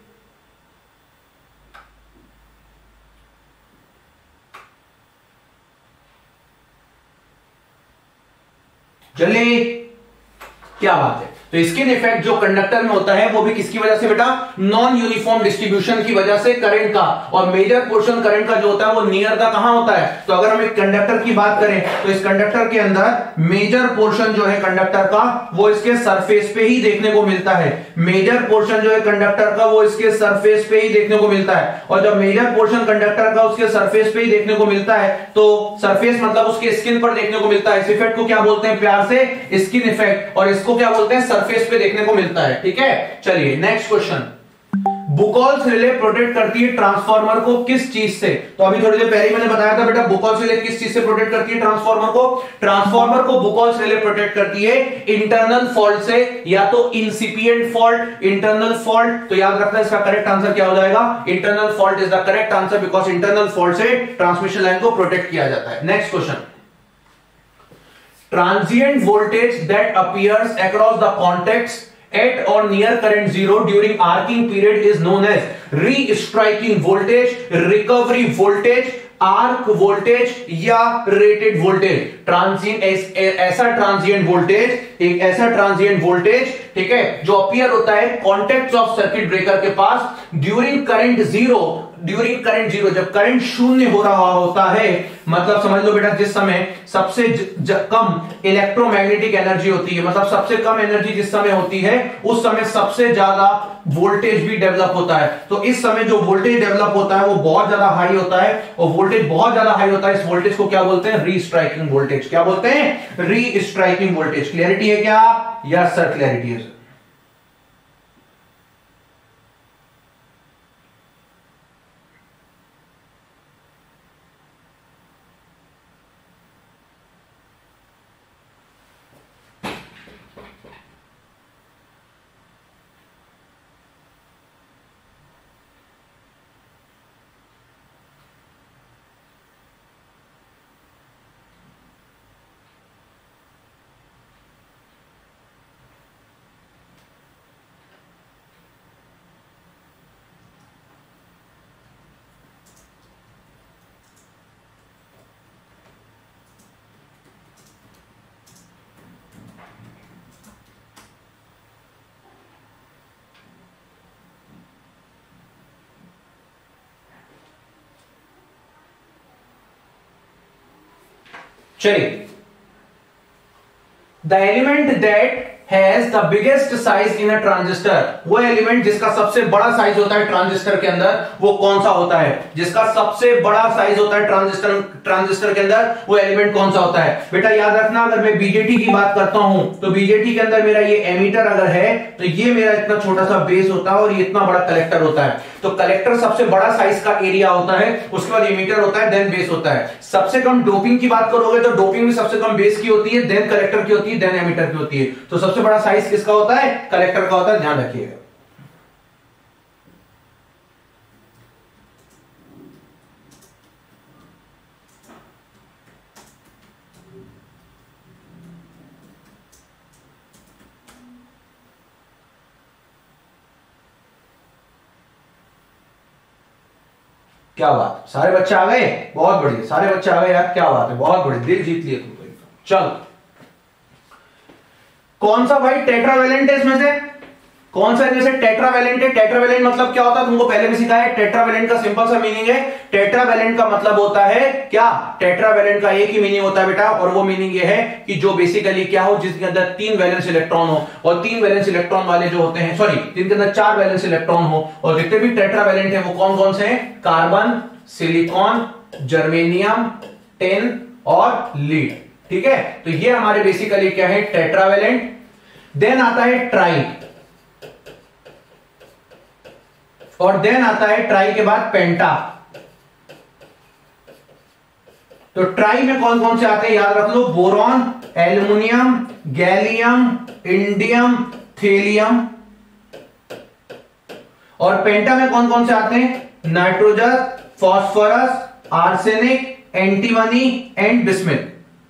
जल्दी, क्या बात है? तो स्किन इफेक्ट जो कंडक्टर में होता है वो भी किसकी वजह से बेटा? नॉन यूनिफॉर्म डिस्ट्रीब्यूशन की वजह से करंट का, और मेजर पोर्शन करंट का जो होता है वो नियर द कहां होता है? तो अगर हम एक कंडक्टर की बात करें तो इस कंडक्टर के अंदर मेजर पोर्शन जो है कंडक्टर का वो इसके सरफेस पे ही देखने को मिलता है। मेजर पोर्शन जो है कंडक्टर का वो इसके सरफेस पे ही देखने को मिलता है, और जब मेजर पोर्शन कंडक्टर का उसके सरफेस पे ही देखने को मिलता है तो सरफेस मतलब उसके स्किन पर देखने को मिलता है। इस इफेक्ट को क्या बोलते हैं प्यार से? Skin effect. और इसको क्या बोलते हैं? सरफेस पे देखने को मिलता है। ठीक है, चलिए next question. Buchholz relay protect करती है ट्रांसफार्मर को किस चीज से? तो अभी थोड़ी देर पहले मैंने बताया था बेटा, बुकोल्स रिले किस चीज से प्रोटेक्ट करती है ट्रांसफार्मर को? ट्रांसफार्मर को बुकोल्स रिले प्रोटेक्ट करती है इंटरनल फॉल्ट से, या तो इंसिपिएंट फॉल्ट, इंटरनल फॉल्ट। तो याद रखना इसका करेक्ट आंसर क्या हो जाएगा? Internal fault is the correct answer, because internal fault से ट्रांसमिशन लाइन को प्रोटेक्ट किया जाता है। Next question, transient voltage that appears across the contacts at or near current zero during arcing period is known as re-striking voltage, recovery voltage, arc voltage या rated voltage. Transient, ऐसा transient voltage, एक ऐसा transient voltage, ठीक है, जो appear होता है contact of circuit breaker के पास during current zero, during current zero, जब करंट शून्य हो रहा होता है, मतलब समझ लो बेटा जिस समय सबसे कम इलेक्ट्रोमैग्नेटिक एनर्जी होती है, मतलब सबसे कम एनर्जी जिस समय होती है उस समय सबसे ज्यादा वोल्टेज भी डेवलप होता है। तो इस समय जो वोल्टेज डेवलप होता है वो बहुत ज्यादा हाई होता है, और वोल्टेज बहुत ज्यादा हाई होता है, इस वोल्टेज को क्या बोलते हैं? री स्ट्राइकिंग वोल्टेज। क्या बोलते हैं? री स्ट्राइकिंग वोल्टेज। क्लियरिटी है क्या? यस सर, क्लियरिटी है सर। चलिए, the element that has the biggest size in a transistor, वो एलिमेंट जिसका सबसे बड़ा साइज होता है ट्रांजिस्टर के अंदर, वो कौन सा होता है? जिसका सबसे बड़ा साइज होता है ट्रांजिस्टर के अंदर, वो एलिमेंट कौन सा होता है? बेटा याद रखना, अगर मैं बीजेटी की बात करता हूं तो बीजेटी के अंदर मेरा ये एमीटर अगर है तो ये मेरा इतना छोटा सा बेस होता है और ये इतना बड़ा कलेक्टर होता है। तो कलेक्टर सबसे बड़ा साइज का एरिया होता है, उसके बाद एमीटर होता है, देन बेस होता है। सबसे कम डोपिंग की बात करोगे तो डोपिंग भी सबसे कम बेस की होती है, देन कलेक्टर की होती है, देन एमीटर की होती है। तो सबसे बड़ा साइज किसका होता है? कलेक्टर का होता है, ध्यान रखिएगा। क्या बात, सारे बच्चे आ गए, बहुत बढ़िया, सारे बच्चे आ गए यार, क्या बात है, बहुत बढ़िया, दिल जीत लिए तुम तो। चलो, कौन सा भाई टेट्रावेलेंट है इसमें से, कौन सा जैसे टेट्रावेलेंट है? टेट्रावेलेंट मतलब क्या होता है, तुमको पहले भी सिखाया है। टेट्रावेलेंट का सिंपल सा मीनिंग है, टेट्रावेलेंट का मतलब होता है क्या, टेट्रावेलेंट का एक ही मीनिंग होता है बेटा, और वो मीनिंग ये है कि जो बेसिकली क्या हो, जिसके अंदर 3 वैलेंस इलेक्ट्रॉन हो, और 3 वैलेंस इलेक्ट्रॉन वाले जो होते हैं, सॉरी, जिनके अंदर 4 वैलेंस इलेक्ट्रॉन हो, और जितने भी टेट्रावेलेंट है वो कौन कौन से हैं? कार्बन, सिलिकॉन, जर्मेनियम, टिन और लीड। ठीक है, तो ये हमारे बेसिकली क्या है, टेट्रावेलेंट। देन आता है ट्राई, और देन आता है ट्राई के बाद पेंटा। तो ट्राई में कौन कौन से आते हैं याद रख लो, boron, aluminium, gallium, indium, thallium. और पेंटा में कौन कौन से आते हैं, nitrogen, phosphorus, arsenic, antimony and bismuth.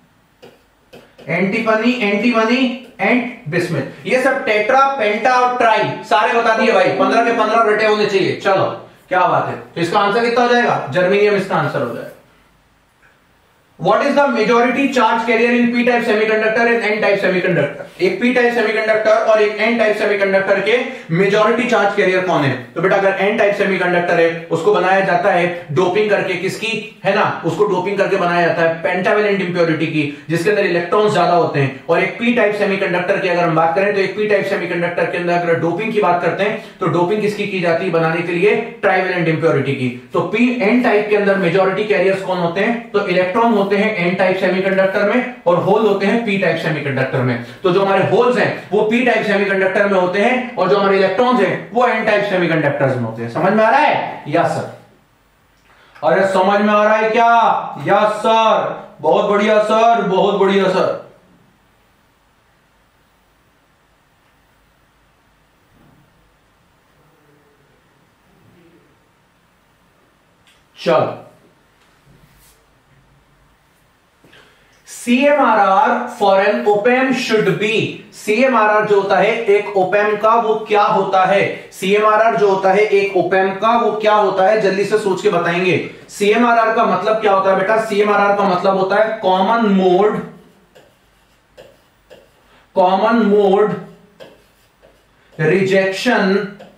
Antimony and bismuth, ये सब टेट्रा, पेंटा और ट्राई सारे बता दिए भाई, 15 के 15 रटे होने चाहिए। चलो, क्या बात है, तो इसका आंसर कितना हो जाएगा, जर्मेनियम इसका आंसर हो जाएगा। What is the majority charge carrier in p type semiconductor and n type semiconductor? एक p type semiconductor और एक n type semiconductor के majority charge carrier कौन है? तो बेटा अगर n type semiconductor है, उसको बनाया जाता है डोपिंग करके, किसकी है ना, उसको डोपिंग करके बनाया जाता है पेंटावेलेंट इंप्योरिटी की, जिसके अंदर इलेक्ट्रॉन्स ज्यादा होते हैं। और एक p type semiconductor की अगर हम बात करें, तो एक p type semiconductor के अंदर अगर डोपिंग की बात करते हैं, तो डोपिंग किसकी की जाती है बनाने के लिए, ट्राइवेलेंट इंप्योरिटी की। तो p n टाइप के अंदर मेजॉरिटी कैरियर्स कौन होते हैं, तो इलेक्ट्रॉन होते हैं n टाइप सेमीकंडक्टर में, और होल होते हैं p टाइप सेमीकंडक्टर में। तो जो हमारे होल्स हैं वो p टाइप सेमीकंडक्टर में होते हैं, और जो हमारे इलेक्ट्रॉन्स हैं वो n टाइप सेमीकंडक्टर्स में होते हैं। समझ में आ रहा है? Yes sir. अरे समझ में आ रहा है क्या? यस सर, बहुत बढ़िया सर, बहुत बढ़िया सर। चलो, CMRR for an opamp should be, CMRR जो होता है एक ओपैम का वो क्या होता है, CMRR जो होता है एक ओपैम का वो क्या होता है, जल्दी से सोच के बताएंगे। CMRR का मतलब क्या होता है बेटा, CMRR का मतलब होता है common mode rejection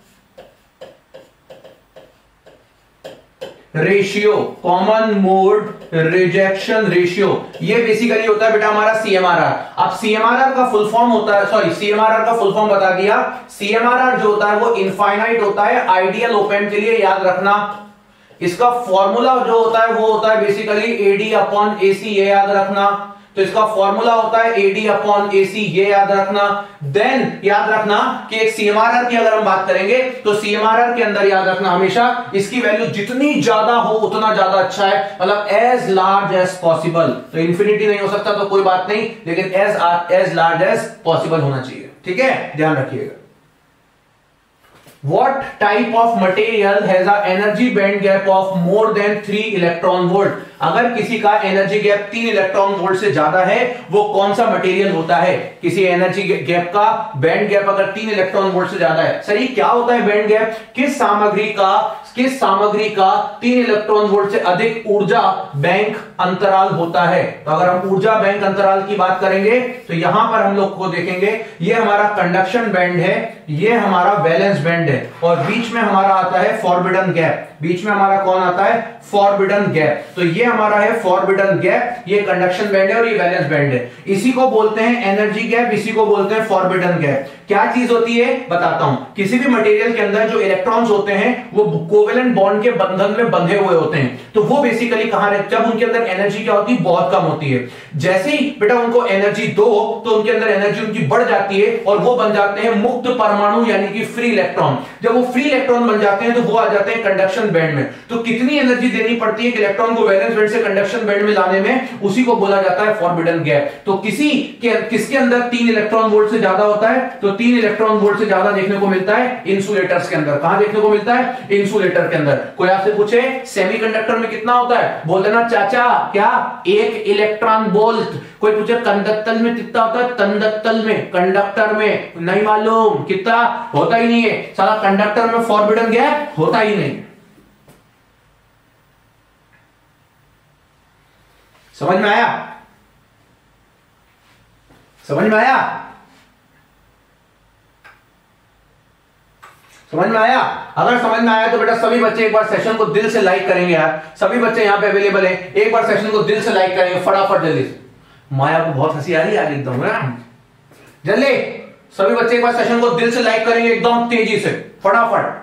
ratio, common mode rejection ratio, ये बेसिकली होता है बेटा हमारा CMRR। अब CMRR का फुल फॉर्म होता है, सॉरी CMRR का फुल फॉर्म बता दिया। CMRR जो होता है वो इनफाइनाइट होता है आइडियल ओपैम के लिए, याद रखना। इसका फॉर्मूला जो होता है वो होता है बेसिकली AD/AC, ये याद रखना। तो इसका फॉर्मूला होता है AD/AC, ये याद रखना। देन याद रखना कि एक CMRR की अगर हम बात करेंगे, तो CMRR के अंदर याद रखना हमेशा इसकी वैल्यू जितनी ज्यादा हो उतना ज्यादा अच्छा है, मतलब एज लार्ज एज पॉसिबल। तो इंफिनिटी नहीं हो सकता तो कोई बात नहीं, लेकिन एज लार्ज एज पॉसिबल होना चाहिए। ठीक है, ध्यान रखिएगा। What type of material has a energy band gap of more than 3 electron volt? अगर किसी का एनर्जी गैप 3 इलेक्ट्रॉन वोल्ट से ज्यादा है, वो कौन सा मटेरियल होता है? किसी एनर्जी गैप का बैंड गैप अगर 3 इलेक्ट्रॉन वोल्ट से ज्यादा है, सही क्या होता है बैंड गैप? किस सामग्री का 3 इलेक्ट्रॉन वोल्ट से अधिक ऊर्जा बैंक अंतराल होता है। तो अगर हम ऊर्जा बैंक अंतराल की बात करेंगे, तो यहां पर हम लोग को देखेंगे, ये हमारा कंडक्शन बैंड है, ये हमारा वैलेंस बैंड है, और बीच में हमारा आता है फॉरबिडन गैप। बीच में हमारा कौन आता है? Forbidden gap. तो ये हमारा है फॉरबिडन गैप, ये कंडक्शन बैंड है और ये वैलेंस बैंड है। इसी को बोलते हैं एनर्जी गैप, इसी को बोलते हैं फॉरबिडन गैप। क्या चीज होती है बताता हूं। किसी भी मटेरियल के अंदर जो इलेक्ट्रॉन्स होते हैं वो कोवेलेंट बॉन्ड के बंधन में बंधे हुए होते हैं, तो वो बेसिकली कहां रहते, जब उनके अंदर एनर्जी क्या होती है? बहुत कम होती है। जैसे ही बेटा उनको एनर्जी दो, तो उनके अंदर एनर्जी उनकी बढ़ जाती है और वो बन जाते हैं मुक्त परमाणु, यानी कि फ्री इलेक्ट्रॉन। जब वो फ्री इलेक्ट्रॉन बन जाते हैं तो वो आ जाते हैं कंडक्शन बैंड में। तो कितनी एनर्जी देनी पड़ती है कि इलेक्ट्रॉन को वैलेंस बैंड से कंडक्शन बैंड में लाने में, उसी को बोला जाता है फॉरबिडन गैप। तो किसके अंदर 3 इलेक्ट्रॉन वोल्ट से ज्यादा होता है? तो 3 इलेक्ट्रॉन वोल्ट से ज्यादा देखने को मिलता है इंसुलेटर्स के अंदर। कहां देखने को मिलता है? इंसुलेटर के अंदर। कोई आपसे पूछे सेमीकंडक्टर में कितना होता है, बोल देना चाचा क्या 1 इलेक्ट्रॉन वोल्ट। कोई पूछे कंडक्टर में कितना होता है? कंडक्टर में, कंडक्टर में नहीं मालूम कितना होता ही नहीं है साला, कंडक्टर में फॉरबिडन गैप होता ही नहीं। समझ में आया? समझ में आया? समझ में आया? अगर समझ में आया तो बेटा सभी बच्चे एक बार सेशन को दिल से लाइक करेंगे यार। सभी बच्चे यहां पे अवेलेबल है, एक बार सेशन को दिल से लाइक करेंगे फटाफट जल्दी से। माया को बहुत हंसी आ रही है आज एकदम जल्दी। सभी बच्चे एक बार सेशन को दिल से लाइक करेंगे एकदम तेजी से फटाफट,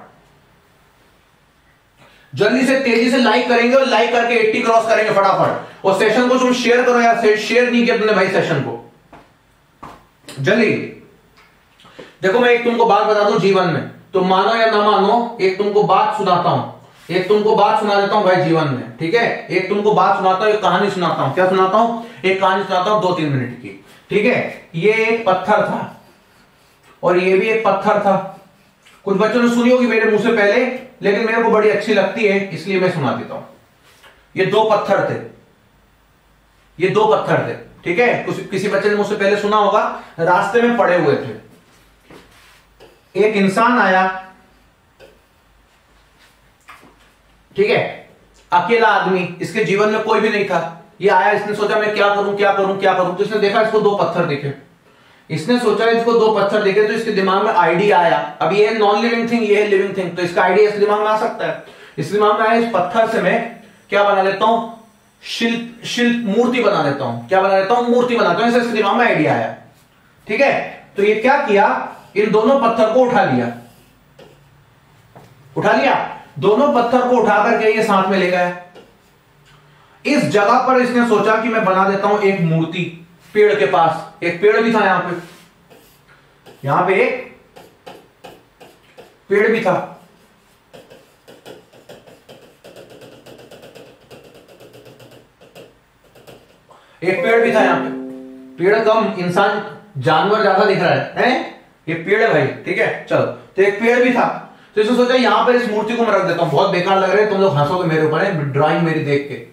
जल्दी से तेजी से लाइक करेंगे और लाइक करके 80 क्रॉस करेंगे फटाफट। और सेशन को तुम शेयर करो यार, शेयर नहीं किया तुमने भाई सेशन को, जल्दी। देखो मैं एक तुमको बात बता दूं जीवन में, तो मानो या ना मानो, एक तुमको बात सुनाता हूं, एक तुमको बात सुना देता हूं भाई जीवन में, ठीक है? एक तुमको बात सुनाता हूं, एक कहानी सुनाता हूं। क्या सुनाता हूं? एक कहानी सुनाता हूं 2-3 मिनट की, ठीक है? ये एक पत्थर था और ये भी एक पत्थर था। कुछ बच्चों ने सुनी होगी मेरे मुंह से पहले, लेकिन मेरे को बड़ी अच्छी लगती है इसलिए मैं सुना देता हूं। ये 2 पत्थर थे, ये 2 पत्थर थे, ठीक है? किसी बच्चे ने मुझसे पहले सुना होगा, रास्ते में पड़े हुए थे। एक इंसान आया, ठीक है? अकेला आदमी, इसके जीवन में कोई भी नहीं था। ये आया, इसने सोचा मैं क्या करूं क्या करूं क्या करूं, तो इसने देखा इसको 2 पत्थर दिखे। इसने सोचा इसको 2 पत्थर दिखे, तो इसके दिमाग में आइडिया आया। अब ये है नॉन लिविंग थिंग, ये है लिविंग थिंग, तो इसका आइडिया इसके दिमाग में आ सकता है। इस दिमाग में आया, इस पत्थर से मैं क्या बना लेता हूं, शिल्प मूर्ति बना लेता हूं। क्या बना लेता हूं? मूर्ति बनाता हूं। इसके दिमाग में आइडिया आया, ठीक है? तो ये क्या किया, इन दोनों पत्थर को उठा लिया, उठा लिया, दोनों पत्थर को उठा करके ये साथ में ले गया। इस जगह पर इसने सोचा कि मैं बना देता हूं एक मूर्ति। पेड़ के पास एक पेड़ भी था, यहां पे एक पेड़ भी था। एक पेड़ भी था यहां पे, पेड़ कम, इंसान जानवर ज्यादा दिख रहा है? ये पेड़ है भाई, ठीक है? चलो, तो एक पेड़ भी था, तो इसने सोचा यहां पर इस मूर्ति को मैं रख देता हूं। बहुत बेकार लग रहे हैं, तुम लोग हंसोगे मेरे ऊपर है ड्राइंग मेरी देख के।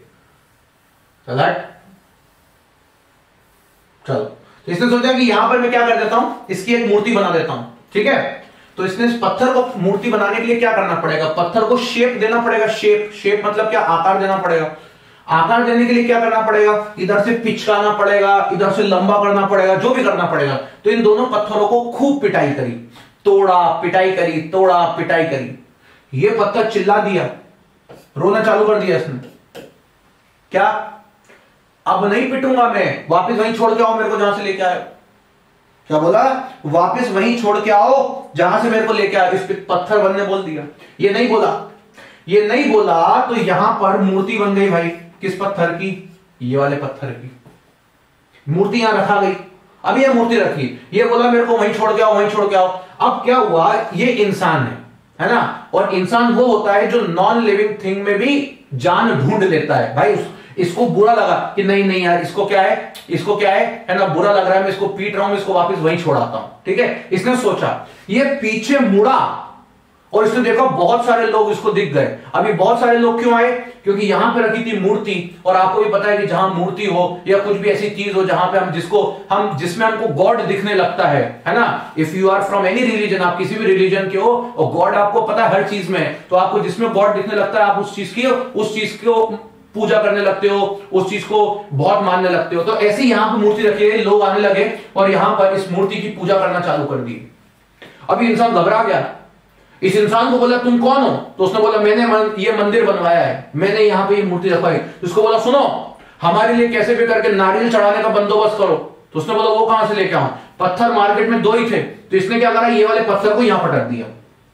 चलो, तो इसने सोचा कि यहां पर मैं क्या कर देता हूं, इसकी एक मूर्ति बना देता हूं, ठीक है? तो इसने इस पत्थर को मूर्ति बनाने के लिए क्या करना पड़ेगा, पत्थर को शेप देना पड़ेगा। शेप मतलब क्या, आकार देना पड़ेगा। आकार देने के लिए क्या करना पड़ेगा, इधर से पिचकाना पड़ेगा, इधर से लंबा करना पड़ेगा, जो भी करना पड़ेगा। तो इन दोनों पत्थरों को खूब पिटाई करी, तोड़ा पिटाई करी, तोड़ा पिटाई करी। ये पत्थर चिल्ला दिया, रोना चालू कर दिया इसने। क्या, अब नहीं पिटूंगा मैं, वापस वहीं छोड़ के आओ मेरे को जहां से लेके आए। क्या बोला, वापस वहीं छोड़ के आओ जहां से मेरे को लेके आए। इस पे पत्थर बनने बोल दिया। ये नहीं बोला, ये नहीं बोला, तो यहां पर मूर्ति बन गई भाई। किस पत्थर की, ये वाले पत्थर की मूर्ति यहां रखा गई। अब ये मूर्ति रखी, ये बोला मेरे को वहीं छोड़ के आओ, वहीं छोड़ के आओ। अब क्या हुआ, ये इंसान है ना? और इंसान वो होता है जो नॉन लिविंग थिंग में भी जान ढूंढ लेता है भाई। इसको बुरा लगा कि नहीं नहीं यार, इसको क्या है, इसको क्या है ना, बुरा लग रहा है, मैं इसको पीट रहा हूं, मैं इसको वापस वहीं छोड़ाता हूं, ठीक है? इसने सोचा, ये पीछे मुड़ा और इसने देखा बहुत सारे लोग इसको दिख गए। अभी बहुत सारे लोग क्यों आए, क्योंकि यहां पे रखी थी मूर्ति। और आपको भी पता है कि जहां मूर्ति हो या कुछ भी ऐसी चीज हो जहां पे हम जिसमें हमको गॉड दिखने लगता है ना? If you are from any religion, आप किसी भी रिलीजन के हो और गॉड आपको पता है हर चीज में, तो आपको जिसमें गॉड दिखने लगता है आप उस चीज को पूजा करने लगते हो, उस चीज को बहुत मानने लगते हो। तो ऐसे यहां पर मूर्ति रखी है, लोग आने लगे और यहां पर इस मूर्ति की पूजा करना चालू कर दी। अभी इंसान घबरा गया। इस इंसान को बोला तुम कौन हो, तो उसने बोला मैंने ये मंदिर बनवाया है, मैंने यहां पे ये मूर्ति रखवाई। तो उसको बोला सुनो, हमारे लिए कैसे भी करके नारियल चढ़ाने का बंदोबस्त करो। तो उसने बोला वो कहां से लेके आऊं, पत्थर मार्केट में 2 ही थे। तो इसने क्या करा, ये वाले पत्थर को यहां पटक दिया।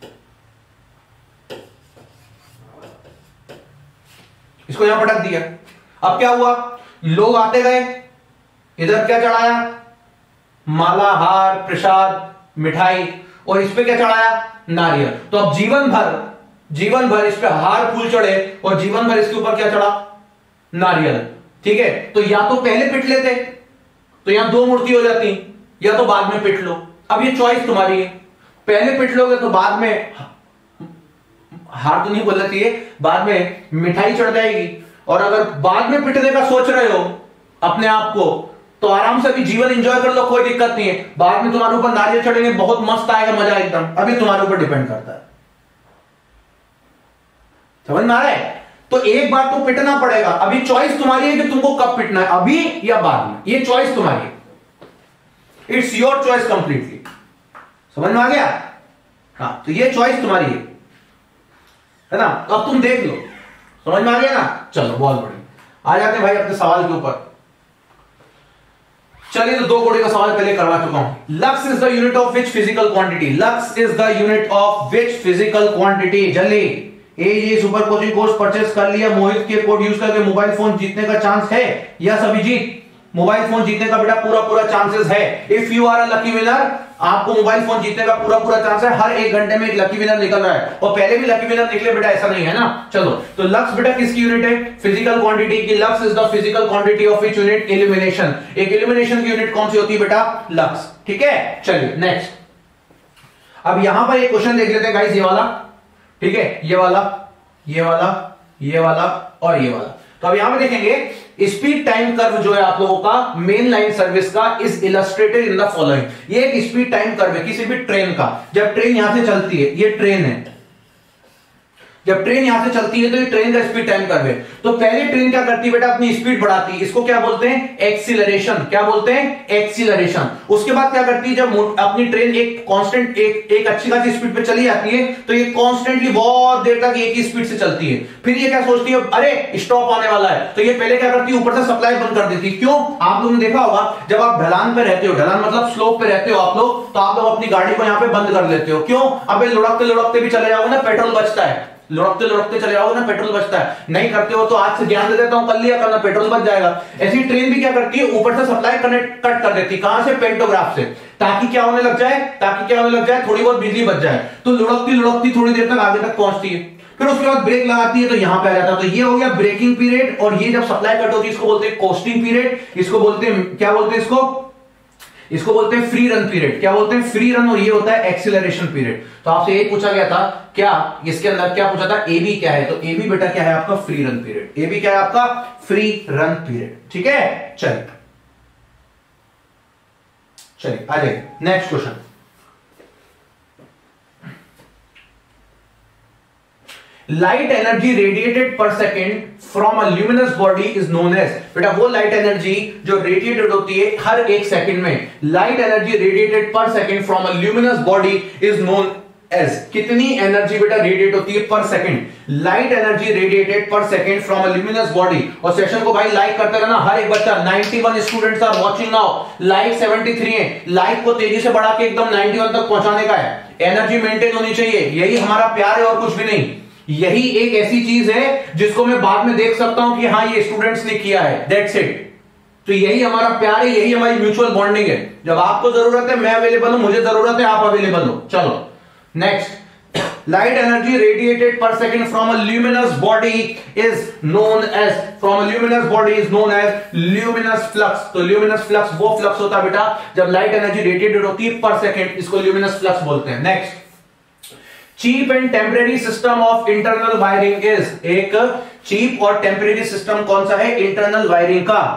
इसको यहां पटक दिया। अब क्या हुआ, लोग आते गए, इधर क्या चढ़ाया, माला, हार, प्रसाद, मिठाई, और इस पे क्या चढ़ाया, नारियल। तो अब जीवन भर इस पे हार फूल चढ़े और जीवन भर इसके ऊपर क्या चढ़ा, नारियल, ठीक है? तो या तो पहले पिट लेते तो यहां 2 मूर्ति हो जाती, या तो बाद में पिट लो। अब ये चॉइस तुम्हारी है, पहले पिट लोगे तो बाद में हार तो नहीं बोलना चाहिए, बाद में मिठाई चढ़ जाएगी। और अगर बाद में पिटने का सोच रहे हो अपने आप को, तो आराम से अभी जीवन एंजॉय कर लो, कोई दिक्कत नहीं है। बाद में तुम्हारे ऊपर नारियल चढ़ेंगे, बहुत मस्त आएगा मजा एकदम। अभी तुम्हारे ऊपर डिपेंड करता है। समझ में आ रहा है? तो एक बार तो पिटना पड़ेगा। अभी चॉइस तुम्हारी है कि तुमको कब पिटना है, अभी या बाद में, ये चॉइस तुम्हारी है। It's your choice completely. समझ में आ गया? हाँ, तो ये चॉइस तुम्हारी है ना। तो अब तुम देख लो, समझ में आ गया ना। चलो बहुत बढ़िया, आ जाते हैं भाई अपने सवाल के ऊपर। चलिए, तो 2 कोड़ी का सवाल पहले करवा चुका हूं। Lux is the unit of which physical quantity, lux is the unit of which physical quantity. जल्दी, ये सुपर कोचिंग कोर्स परचेस कर लिया, मोहित के कोड यूज करके मोबाइल फोन जीतने का चांस है। यस अभिजीत, मोबाइल फोन जीतने का बेटा पूरा चांसेस है। If you are a lucky winner, आपको मोबाइल फोन जीतने का पूरा चांस है। हर 1 घंटे में एक लकी विनर निकल रहा है, और पहले भी लकी विनर निकले बेटा, ऐसा नहीं है ना। चलो, तो लक्स बेटा किसकी यूनिट है? फिजिकल क्वांटिटी की। Lux is the physical quantity of which unit? Illumination. एक इल्यूमिनेशन की यूनिट कौन सी होती है बेटा? लक्स। ठीक है, चलिए नेक्स्ट। अब यहां पर एक क्वेश्चन देख लेते हैं गाइस, ये वाला, ठीक है, ये वाला, ये वाला, ये वाला और ये वाला। तो अब यहां पे देखेंगे, स्पीड टाइम कर्व जो है आप लोगों का मेन लाइन सर्विस का is illustrated in the following. ये एक स्पीड टाइम कर्व है किसी भी ट्रेन का। जब ट्रेन यहां से चलती है, ये ट्रेन है, जब ट्रेन यहां से चलती है तो ये ट्रेन का स्पीड टाइम कर्व है। तो पहले ट्रेन क्या करती है बेटा? अपनी स्पीड बढ़ाती है, इसको क्या बोलते हैं? एक्सीलरेशन। क्या बोलते हैं? एक्सीलरेशन। उसके बाद क्या करती है? जब अपनी ट्रेन एक कांस्टेंट एक अच्छी खासी स्पीड पे चली जाती है, तो ये कॉन्स्टेंटली बहुत देर तक एक ही स्पीड से चलती है। फिर ये क्या सोचती है? अरे स्टॉप आने वाला है, तो ये पहले क्या करती है? ऊपर से सप्लाई बंद कर देती है। क्यों? आप लोगों ने देखा होगा, जब आप ढलान पे रहते हो, ढलान मतलब स्लोप पे रहते हो आप लोग, तो आप लोग अपनी गाड़ी को यहाँ पे बंद कर लेते हो। क्यों? अबे लुढ़कते लुढ़कते भी चले जाओगे ना, पेट्रोल बचता है। लुढ़कते लुढ़कते चले जाओगे ना, पेट्रोल बचता है। नहीं करते हो तो आज से ज्ञान दे देता हूं, कर लिया करना, पेट्रोल बच जाएगा। ऐसी ट्रेन भी क्या करती है? ऊपर से सप्लाई कट कर देती है। कहां से? पेंटोग्राफ से, ताकि क्या होने लग जाए? थोड़ी बहुत बिजली बच जाए। तो लुढ़कती लुढ़कती थोड़ी देर तक आगे तक पहुंचती है, फिर उसके बाद ब्रेक लगाती है, तो यहां पे आ जाता है। तो ये हो गया ब्रेकिंग पीरियड, और ये जब सप्लाई कट होती है इसको बोलते हैं कोस्टिंग पीरियड। इसको बोलते हैं, क्या बोलते हैं इसको बोलते हैं फ्री रन पीरियड। क्या बोलते हैं? Free run. और ये होता है एक्सीलरेशन पीरियड। तो आपसे ये पूछा गया था, क्या इसके अंदर क्या पूछा था? एबी क्या है? तो एबी बेटा क्या है आपका? Free run period. एबी क्या है आपका? Free run period. ठीक है, चलिए आ जाइए next question. Light energy radiated per second from a luminous body is known as. बेटा वो लाइट एनर्जी जो रेडिएटेड होती है हर 1 सेकंड में, light energy radiated per second from a luminous body is known as. कितनी एनर्जी बेटा radiate होती है per second? Light energy radiated per second from a luminous body. और सेशन को भाई लाइक करते रहना, हर एक बच्चा। 91 students are watching now, like 73 है। लाइक को तेजी से बढ़ा के एकदम 91 तक पहुंचाने का है। एनर्जी मेंटेन होनी चाहिए, यही हमारा प्यार है और कुछ भी नहीं। यही एक ऐसी चीज है जिसको मैं बाद में देख सकता हूं कि हाँ ये स्टूडेंट्स ने किया है, दैट्स इट। तो यही हमारा प्यार है, यही हमारी म्यूचुअल बॉन्डिंग है। जब आपको जरूरत है मैं अवेलेबल हूं, मुझे जरूरत है आप अवेलेबल हो। चलो next, light energy radiated per second from a luminous body is known as, luminous flux. तो ल्यूमिनस फ्लक्स वो फ्लक्स होता है बेटा जब लाइट एनर्जी रेडिएटेड होती है पर सेकंड, इसको ल्यूमिनस फ्लक्स बोलते हैं। Next, cheap and temporary system of internal wiring is. एक चीप और टेम्परेरी सिस्टम कौन सा है? इंटरनल वायरिंग का।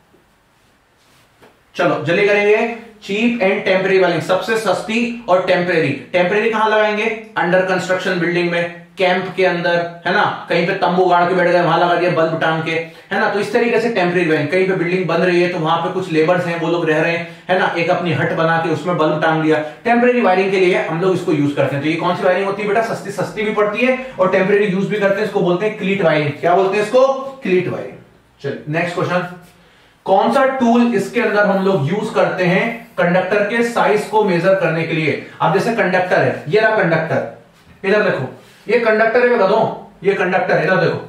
चलो जल्दी करेंगे। चीप एंड टेम्परेरी वायरिंग, सबसे सस्ती और टेम्परेरी। टेम्परेरी कहां लगाएंगे? अंडर कंस्ट्रक्शन बिल्डिंग में, कैंप के अंदर, है ना, कहीं पे तंबू गाड़ के बैठ गए वहां लगा दिया बल्ब टांग के, है ना। तो इस तरीके से टेम्परेरी वायरिंग। कहीं पे बिल्डिंग बन रही है तो वहां पे कुछ लेबर्स हैं, वो लोग रह रहे हैं, है ना, एक अपनी हट बना के उसमें बल्ब टांग लिया। टेम्परेरी वायरिंग के लिए हम लोग इसको यूज करते हैं। तो ये कौन सी वायरिंग होती है बेटा? सस्ती भी पड़ती है और टेम्परेरी यूज भी करते हैं। इसको बोलते हैं क्लीट वायरिंग। क्या बोलते हैं इसको? Cleat wiring. चलिए नेक्स्ट क्वेश्चन, कौन सा टूल इसके अंदर हम लोग यूज करते हैं कंडक्टर के साइज को मेजर करने के लिए? अब जैसे कंडक्टर है, ये रहा कंडक्टर, इधर देखो, ये कंडक्टर है गधों, ये कंडक्टर है, इधर देखो।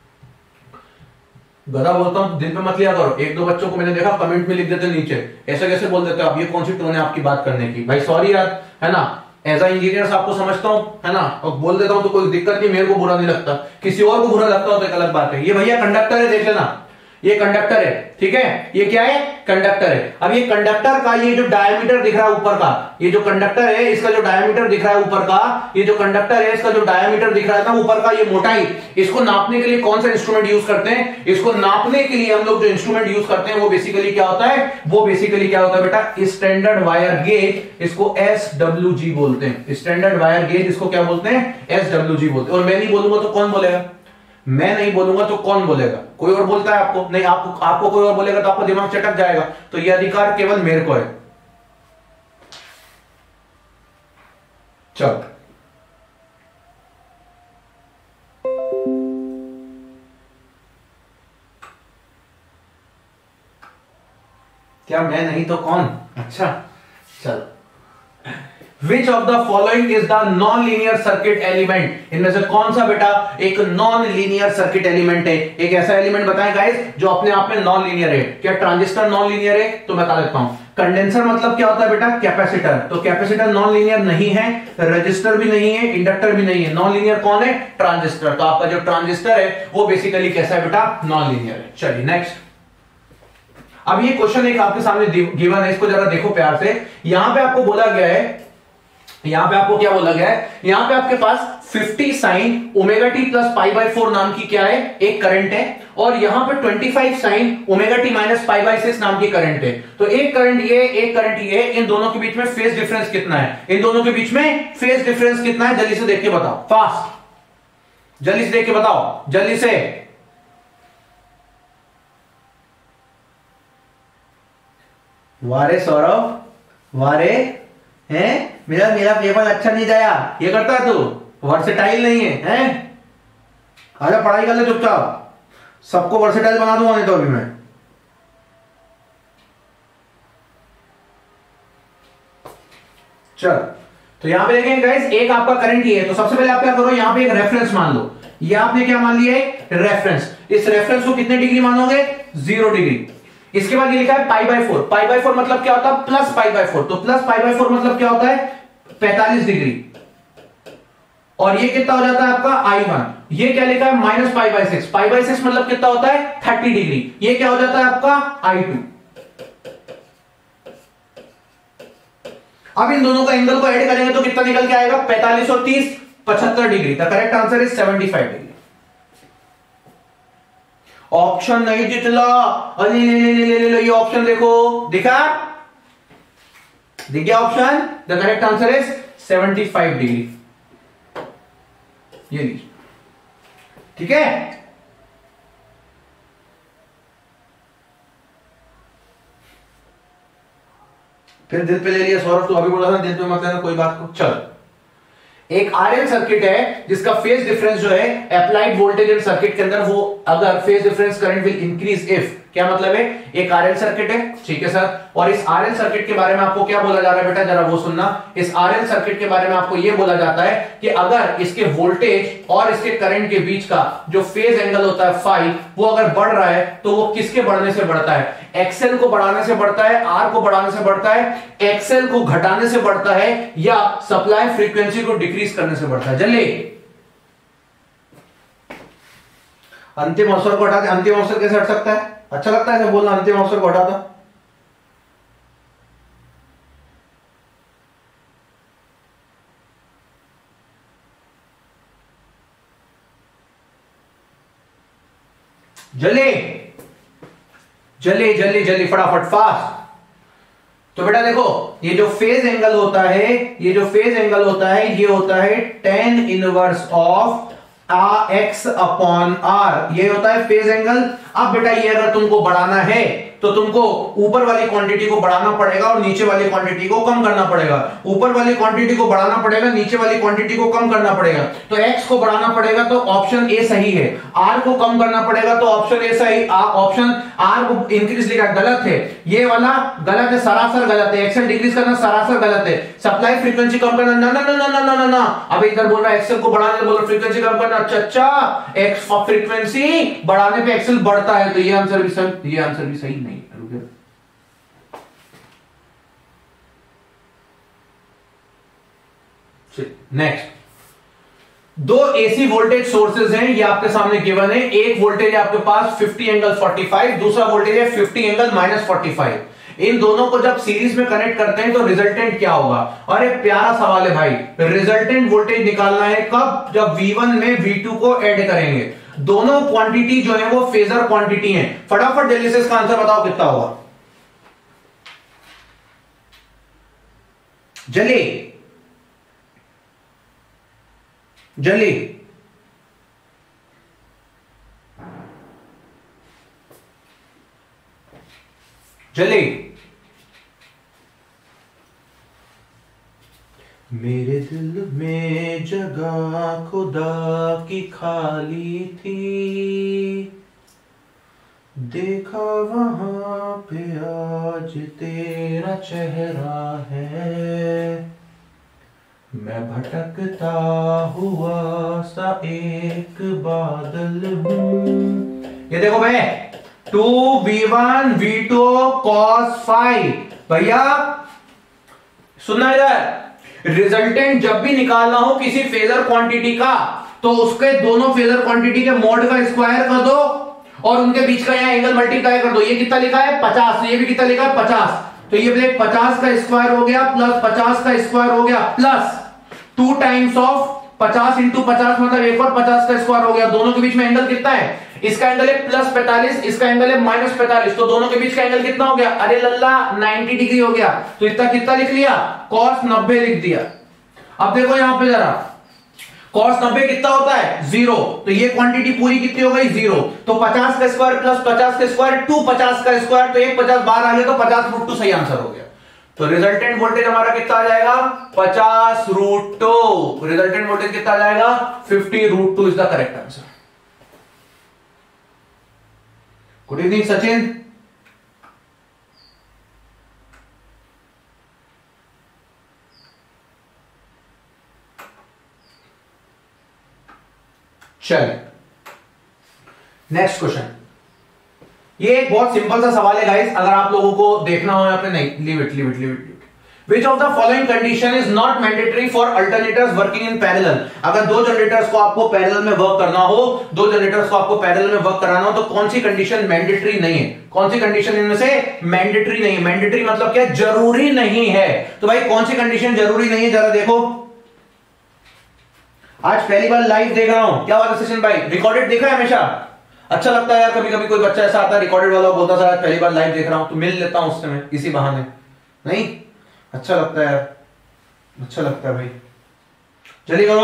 गधा बोलता हूं दिल पे मत लिया करो। 1-2 बच्चों को मैंने देखा कमेंट में लिख देते नीचे, ऐसे कैसे बोल देते हो आप, ये कौन सी टोन है आपकी बात करने की? भाई सॉरी यार, है ना, एज अ इंजीनियर आपको समझता हूं, है ना, और बोल देता हूं तो कोई दिक्कत नहीं, मेरे को बुरा नहीं लगता, किसी और को बुरा लगता हो तो एक अलग बात है। ये भैया कंडक्टर है, देख लेना, ये कंडक्टर है, ठीक है, ये क्या है? कंडक्टर है। अब ये कंडक्टर का ये जो डायमीटर दिख रहा है ऊपर का, ये जो कंडक्टर है इसका जो डायमीटर दिख रहा है ऊपर का, ये जो कंडक्टर है इसका जो डायमीटर दिख रहा है ना ऊपर का, ये मोटाई, इसको नापने के लिए कौन सा इंस्ट्रूमेंट यूज करते हैं? इसको नापने के लिए हम लोग जो इंस्ट्रूमेंट यूज करते हैं वो बेसिकली क्या होता है? वो बेसिकली क्या होता है बेटा? Standard wire gauge. इसको SWG बोलते हैं। स्टैंडर्ड वायर गेज इसको क्या बोलते हैं? SWG बोलते हैं। और मैं नहीं बोलूंगा तो कौन बोलेगा? मैं नहीं बोलूंगा तो कौन बोलेगा? कोई और बोलता है आपको? नहीं, आपको कोई और बोलेगा तो आपको दिमाग चटक जाएगा। तो यह अधिकार केवल मेरे को है। चल, क्या मैं नहीं तो कौन? अच्छा चल, which of the following is the non linear circuit element? इनमें से कौन सा बेटा एक नॉन लीनियर सर्किट एलिमेंट है? एक ऐसा एलिमेंट बताएं गाइस जो अपने आप में नॉन लीनियर है। क्या ट्रांजिस्टर नॉन लीनियर है? तो बता देता हूं। कंडेंसर मतलब क्या होता है बेटा? कैपेसिटर। तो कैपेसिटर नॉन लीनियर नहीं है, रजिस्टर भी नहीं है, इंडक्टर भी नहीं है। नॉन लीनियर कौन है? ट्रांजिस्टर। तो आपका जो ट्रांजिस्टर है वो बेसिकली कैसा है बेटा? नॉन लीनियर है। चलिए नेक्स्ट। अब ये क्वेश्चन एक आपके सामने गिवन है, इसको जरा देखो प्यार से। यहां पे आपको बोला गया है, यहां पे आपको क्या बोला गया है? यहां पे आपके पास 50 sine omega t plus pi by 4 नाम की क्या है? एक करंट है। और यहां पे 25 sine omega t minus pi by 6 नाम की करंट है। तो एक करंट ये, एक करंट ये, इन दोनों के बीच में फेज डिफरेंस कितना है? इन दोनों के बीच में फेज डिफरेंस कितना है? जल्दी से देख के बताओ, फास्ट, जल्दी से देख के बताओ, जल्दी से। वारे सौरभ, वारे हैं, मेरा पेपर अच्छा नहीं जाया, ये करता है तू, वर्सेटाइल नहीं है, हैं? आजा पढ़ाई कर ले चुपचाप, सबको वर्सेटाइल बना दूंगा नहीं तो अभी मैं। चल, तो यहां पे देखेंगे गाइस, एक आपका करंट ही है। तो सबसे पहले आप क्या करो, यहां पे एक रेफरेंस मान लो। ये आपने क्या मान लिया है? रेफरेंस। इस रेफरेंस को कितने डिग्री मानोगे? 0 डिग्री। इसके बाद ये लिखा है पाई बाय 4। पाई बाय 4 मतलब क्या होता है? Plus pi by 4। तो प्लस पाई बाय 4 मतलब क्या होता है? 45 डिग्री। और ये कितना हो जाता है आपका? I1। ये क्या लिखा है? Minus pi by 6। Pi by 6 मतलब कितना होता है? 30 डिग्री। ये क्या हो जाता है आपका? I2। अब इन दोनों का एंगल को ऐड करेंगे तो कितना निकल के आएगा? 45 और 30, 75 degree. The correct answer is 75 degree. Option नहीं जितला, अरे ले, ये ऑप्शन देखो, दिखा, दिख गया option? The correct answer is 75 degree. ये लीजिए, ठीक है। फिर दिल पे ले लिया सौरभ, तो अभी बोला था दिल पे मत लेना, कोई बात को। चल, एक आरएल सर्किट है जिसका फेज डिफरेंस जो है अप्लाइड वोल्टेज एंड सर्किट के अंदर, वो अगर phase difference current will increase if, क्या मतलब है? एक आरएल सर्किट है, ठीक है सर। और इस आरएल सर्किट के बारे में आपको क्या बोला जा रहा है बेटा? जरा वो सुनना। इस आरएल सर्किट के बारे में आपको यह बोला जाता है कि अगर इसके वोल्टेज और इसके करंट के बीच का जो फेज एंगल होता है फाई, वो अगर बढ़ रहा है तो वो किसके बढ़ने से बढ़ता है? एक्सएल को बढ़ाने से बढ़ता है, आर को बढ़ाने से बढ़ता है, एक्सएल को घटाने से बढ़ता है, या सप्लाई फ्रीक्वेंसी को डिक्रीज करने से बढ़ता है? जल्दी, अंतिम अवसर को हटा दे। अंतिम अवसर कैसे हट सकता है? अच्छा लगता है बोलना, अंतिम अवसर को हटा दो। जल्दी जल्दी जल्दी जल्दी, फटाफट, फास्ट। तो बेटा देखो, ये जो फेज एंगल होता है, ये जो फेज एंगल होता है, ये होता है tan inverse of x upon r। ये होता है फेज एंगल। अब बेटा ये अगर तुमको बढ़ाना है तो तुमको ऊपर वाली क्वांटिटी को बढ़ाना पड़ेगा और नीचे वाली क्वांटिटी को कम करना पड़ेगा। ऊपर वाली क्वांटिटी को बढ़ाना पड़ेगा, नीचे वाली क्वांटिटी को कम करना पड़ेगा। तो x को बढ़ाना पड़ेगा तो ऑप्शन ए सही है, r को कम करना पड़ेगा तो ऑप्शन ए सही, ऑप्शन r को इंक्रीज लिखा गलत है, ये वाला गलत है, सरासर गलत है। एक्सएल डिक्रीज करना सरासर गलत है, सप्लाई फ्रीक्वेंसी कम करना ना ना ना ना ना ना। अब इधर बोल रहा है एक्सएल को बढ़ाने, बोल रहा फ्रीक्वेंसी कम करना। अच्छा, एक्स फ्रीक्वेंसी बढ़ाने पे एक्सएल बढ़ता है, तो ये आंसर भी सही, ये आंसर भी सही नहीं। नेक्स्ट, दो एसी वोल्टेज सोर्सेज हैं, ये आपके सामने गिवन है। एक वोल्टेज है आपके पास 50 एंगल 45, दूसरा वोल्टेज है 50 एंगल माइनस 45। इन दोनों को जब सीरीज में कनेक्ट करते हैं तो रिजल्टेंट क्या होगा? और एक प्यारा सवाल है भाई, रिजल्टेंट वोल्टेज निकालना है कब? जब V1 में V2 को ऐड करेंगे। दोनों क्वांटिटी जो है वो फेजर क्वांटिटी है। फटाफट जल्दी से इसका आंसर बताओ कितना होगा, जल्दी जल्दी। जल्दी। मेरे दिल में जगह खुदा की खाली थी, देखा वहां पे आज तेरा चेहरा है, मैं भटकता हुआ सा एक बादल हूं। ये देखो भाई 2v1 v2 cos फाई। भैया सुनना इधर, रिजल्टेंट जब भी निकालना हो किसी फेजर क्वांटिटी का तो उसके दोनों फेजर क्वांटिटी के मॉड का स्क्वायर कर दो और उनके बीच का यहां एंगल मल्टीप्लाई कर दो। ये कितना लिखा है 50, ये भी कितना लिखा है 50, तो ये बोले 50 का स्क्वायर हो गया प्लस 50 का स्क्वायर हो गया प्लस 2 टाइम्स ऑफ 50 इंटू 50 मतलब एक और 50 का स्क्वायर हो गया। दोनों के बीच में एंगल कितना है, इसका एंगल है +45, इसका एंगल है -45, तो दोनों के बीच का एंगल कितना हो गया, अरे लल्ला 90 डिग्री हो गया। तो इतना कितना लिख लिया, cos 90 लिख दिया। अब देखो यहां पे जरा cos 90 कितना होता है 0, तो ये क्वांटिटी पूरी कितनी हो गई 0, तो 50 का स्क्वायर प्लस 50 का स्क्वायर 250 का स्क्वायर, तो एक 50 बाहर आ गया तो 50√2 सही आंसर हो गया। तो रिजल्टेंट वोल्टेज हमारा कितना आ जाएगा 50√2, रिजल्टेंट वोल्टेज कितना आ जाएगा 50√2 is the correct answer. Good evening Sachin. चलिए नेक्स्ट क्वेश्चन, ये एक बहुत सिंपल सा सवाल है गाइस, अगर आप लोगों को देखना हो या फिर नहीं, leave it. Which of the following condition is not mandatory for alternators working in parallel? अगर दो जनरेटर्स को आपको पैरेलल में वर्क करना हो, दो जनरेटर्स को आपको पैरेलल में वर्क कराना हो, तो कौन सी कंडीशन मैंडेटरी नहीं है, कौन सी कंडीशन इनमें से मैंडेटरी नहीं है। मैंडेटरी मतलब क्या, जरूरी नहीं है। तो भाई कौन सी कंडीशन जरूरी नहीं है, जरा देखो। आज पहली बार लाइव देख रहा हूं, क्या बात है सचिन भाई, रिकॉर्डेड देखा है हमेशा? अच्छा लगता है यार, कभी कभी कोई बच्चा ऐसा आता है रिकॉर्डेड वाला, बोलता सर आज पहली बार लाइव देख रहा हूं, तो मिल लेता हूं उससे मैं इसी बहाने, नहीं अच्छा लगता है यार, अच्छा लगता है भाई। चलिए करो।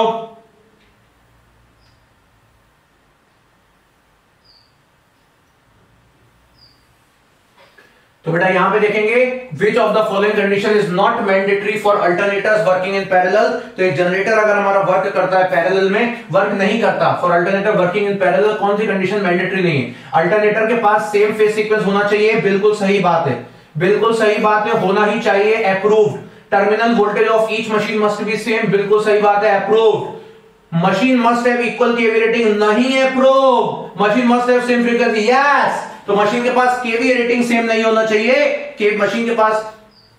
तो बेटा यहां पे देखेंगे which of the following condition is not mandatory for alternators working in parallel. तो एक जनरेटर अगर हमारा वर्क करता है पैरेलल में, वर्क नहीं करता, for alternator working in parallel कौन सी कंडीशन मैंडेटरी नहीं है। अल्टरनेटर के पास सेम फेज सीक्वेंस होना चाहिए, बिल्कुल सही बात है, बिल्कुल सही बात है, होना ही चाहिए, approved. Terminal voltage of each machine must be same, बिल्कुल सही बात है, approved. Machine must have equal kV rating, नहीं approved. Machine must have same frequency, yes. तो मशीन के पास केवी रेटिंग सेम नहीं होना चाहिए, कि मशीन के पास,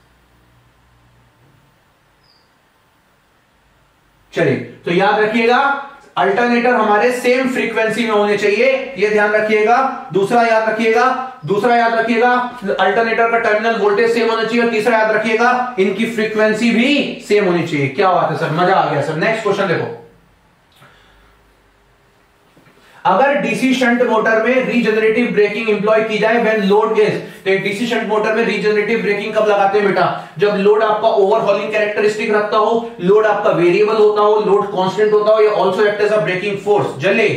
चलिए तो याद रखिएगा अल्टरनेटर हमारे सेम फ्रीक्वेंसी में होने चाहिए, ये ध्यान रखिएगा। दूसरा याद रखिएगा अल्टरनेटर का टर्मिनल वोल्टेज सेम होना चाहिए, और तीसरा याद रखिएगा इनकी फ्रीक्वेंसी भी सेम होनी चाहिए। क्या बात है सर, मजा आ गया सर। नेक्स्ट क्वेश्चन देखो, अगर डीसी शंट मोटर में रीजनरेटिव ब्रेकिंग इंप्लॉय की जाए व्हेन लोड इज, तो एक डीसी शंट मोटर में रीजनरेटिव ब्रेकिंग कब लगाते हैं बेटा, जब लोड आपका ओवरहॉलिंग कैरेक्टरिस्टिक रखता हो, लोड आपका वेरिएबल होता हो, लोड कांस्टेंट होता हो, या also act as a braking force. जल्दी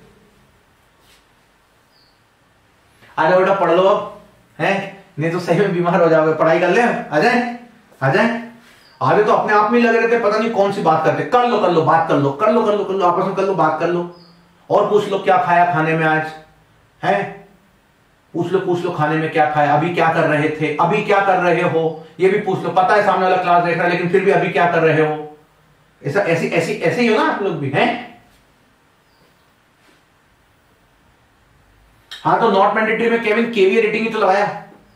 आ जाओ बेटा, पढ़ लो अब, हैं नहीं तो सही में बीमार हो जाओगे। पढ़ाई कर ले, आ जाए आधे तो अपने आप में लगे रहते, पता नहीं कौन सी बात करते। कर लो बात कर लो, आपस में कर लो, बात कर लो, और पूछ लो क्या खाया खाने में आज, है पूछ लो खाने में क्या खाया, अभी क्या कर रहे थे, अभी क्या कर रहे हो, ये भी पूछ लो। पता है सामने वाला क्लास देख रहा है, लेकिन फिर भी अभी क्या कर रहे हो, ऐसा ऐसे ही हो ना आप लोग भी, हैं? हाँ, तो नॉट मैंडेटरी में केवल केवी रेटिंग ही तो लगाया,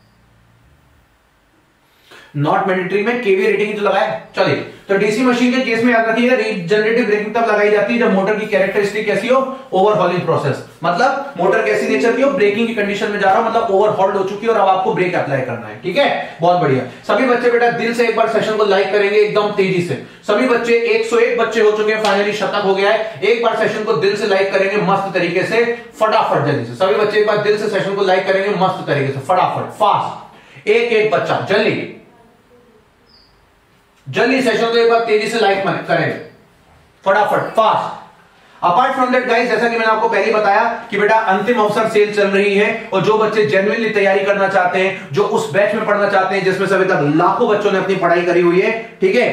नॉट मैंडेटरी में केवी रेटिंग ही तो लगाया। चलिए, तो डीसी मशीन के केस में याद रखिएगा रीजनरेटिव ब्रेकिंग तब लगाई जाती है जब मोटर की कैरेक्टरिस्टिक कैसी हो, ओवरहॉलिंग प्रोसेस, मतलब मोटर कैसी नेचर की हो, ब्रेकिंग की कंडीशन में जा रहा हो, मतलब ओवरहॉल्ड हो चुकी है और अब आपको ब्रेक अप्लाई करना है। ठीक है, बहुत बढ़िया। सभी बच्चे बेटा दिल से एक बार सेशन को लाइक करेंगे एकदम तेजी से। सभी बच्चे 101 बच्चे हो चुके हैं, फाइनली शतक हो गया है। एक बार सेशन को दिल से लाइक करेंगे मस्त तरीके से, फटाफट जल्दी से। सभी बच्चे एक बार दिल से सेशन को लाइक करेंगे मस्त तरीके से, फटाफट, फास्ट, एक बच्चा जल्दी सेशन को एक बार तेजी से लाइक करेंगे, फटाफट, fast. Apart from that guys, जैसा कि मैंने आपको पहले बताया कि बेटा अंतिम अवसर सेल चल रही है और जो बच्चे जेन्युइनली तैयारी करना चाहते हैं, जो उस बैच में पढ़ना चाहते हैं जिसमें से अभी तक लाखों बच्चों ने अपनी पढ़ाई करी हुई है, ठीक है,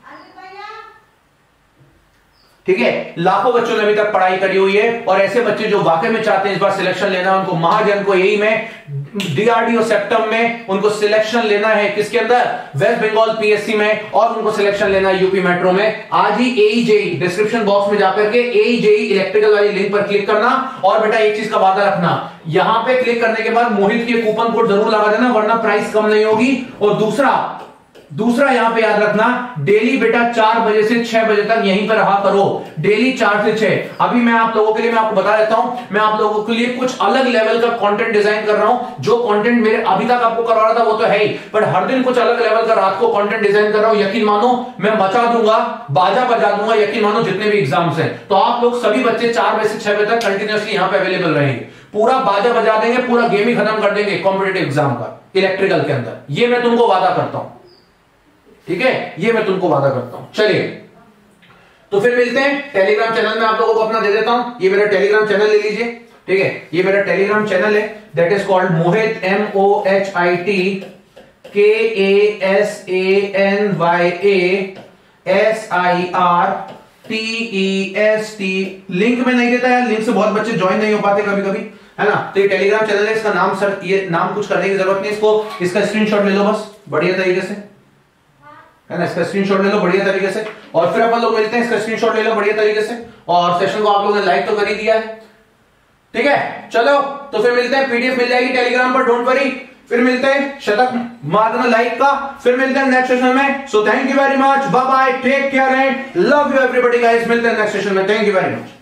ठीक है, लाखों बच्चों ने अभी तक पढ़ाई करी हुई है और ऐसे बच्चे जो वाकई में चाहते हैं इस बार सिलेक्शन लेना, उनको महाजन को यही में डीआरडीओ सेप्टम में उनको सिलेक्शन लेना है, किसके अंदर, वेस्ट बंगाल पीएससी में, और उनको सिलेक्शन लेना है यूपी मेट्रो में। आज ही एईजेई डिस्क्रिप्शन बॉक्स में जाकर के एईजेई इलेक्ट्रिकल वाली लिंक पर क्लिक करना और बेटा एक चीज का वादा रखना, यहां पे क्लिक करने के बाद मोहित के कूपन कोड जरूर लगा देना वरना प्राइस कम नहीं होगी। और दूसरा यहां पे याद रखना, डेली बेटा 4 बजे से 6 बजे तक यहीं पर रहा करो, डेली 4 से 6। अभी मैं आप लोगों के लिए, मैं आपको बता देता हूं, मैं आप लोगों के लिए कुछ अलग लेवल का कंटेंट डिजाइन कर रहा हूं। जो कंटेंट मेरे अभी तक आपको करवा रहा था वो तो है ही, पर हर दिन कुछ अलग लेवल का रात को कंटेंट डिजाइन कर रहा हूं। यकीन मानो मैं मचा दूंगा, बाजा बजा दूंगा, यकीन मानो जितने भी एग्जाम्स हैं। तो आप लोग सभी बच्चे 4 बजे से 6 बजे तक कंटिन्यूअसली यहां पे अवेलेबल रहेंगे, पूरा बाजा बजा देंगे, पूरा गेम ही खत्म कर देंगे कॉम्पिटेटिव एग्जाम का इलेक्ट्रिकल के अंदर, ये मैं तुमको वादा करता हूं, ठीक है, ये मैं तुमको वादा करता हूं। चलिए तो फिर मिलते हैं टेलीग्राम चैनल में, आप लोगों को अपना दे देता हूं, ये मेरा टेलीग्राम चैनल ले लीजिए, ठीक है, ये मेरा टेलीग्राम चैनल है, that is called Mohit MOHIT KASANYASIRTEST। Link में नहीं देता है, लिंक से बहुत बच्चे ज्वाइन नहीं हो पाते कभी कभी, है ना। तो ये टेलीग्राम चैनल है, इसका नाम सर, ये नाम कुछ करने की जरूरत नहीं, इसको, इसका स्क्रीनशॉट ले लो बस बढ़िया तरीके से, है ना, इसका स्क्रीनशॉट ले लो बढ़िया तरीके से, और फिर अपन लोग मिलते हैं, इसका स्क्रीनशॉट ले लो बढ़िया तरीके से, और सेशन को आप लोगों ने लाइक तो कर ही दिया है, ठीक है। चलो तो फिर मिलते हैं, पीडीएफ मिल जाएगी टेलीग्राम पर, डोंट वरी। फिर मिलते हैं, शतक मार देना लाइक का, फिर मिलते हैं नेक्स्ट सेशन में। So thank you very much, bye bye, take care and love you everybody guys, मिलते हैं नेक्स्ट सेशन में, थैंक यू वेरी मच।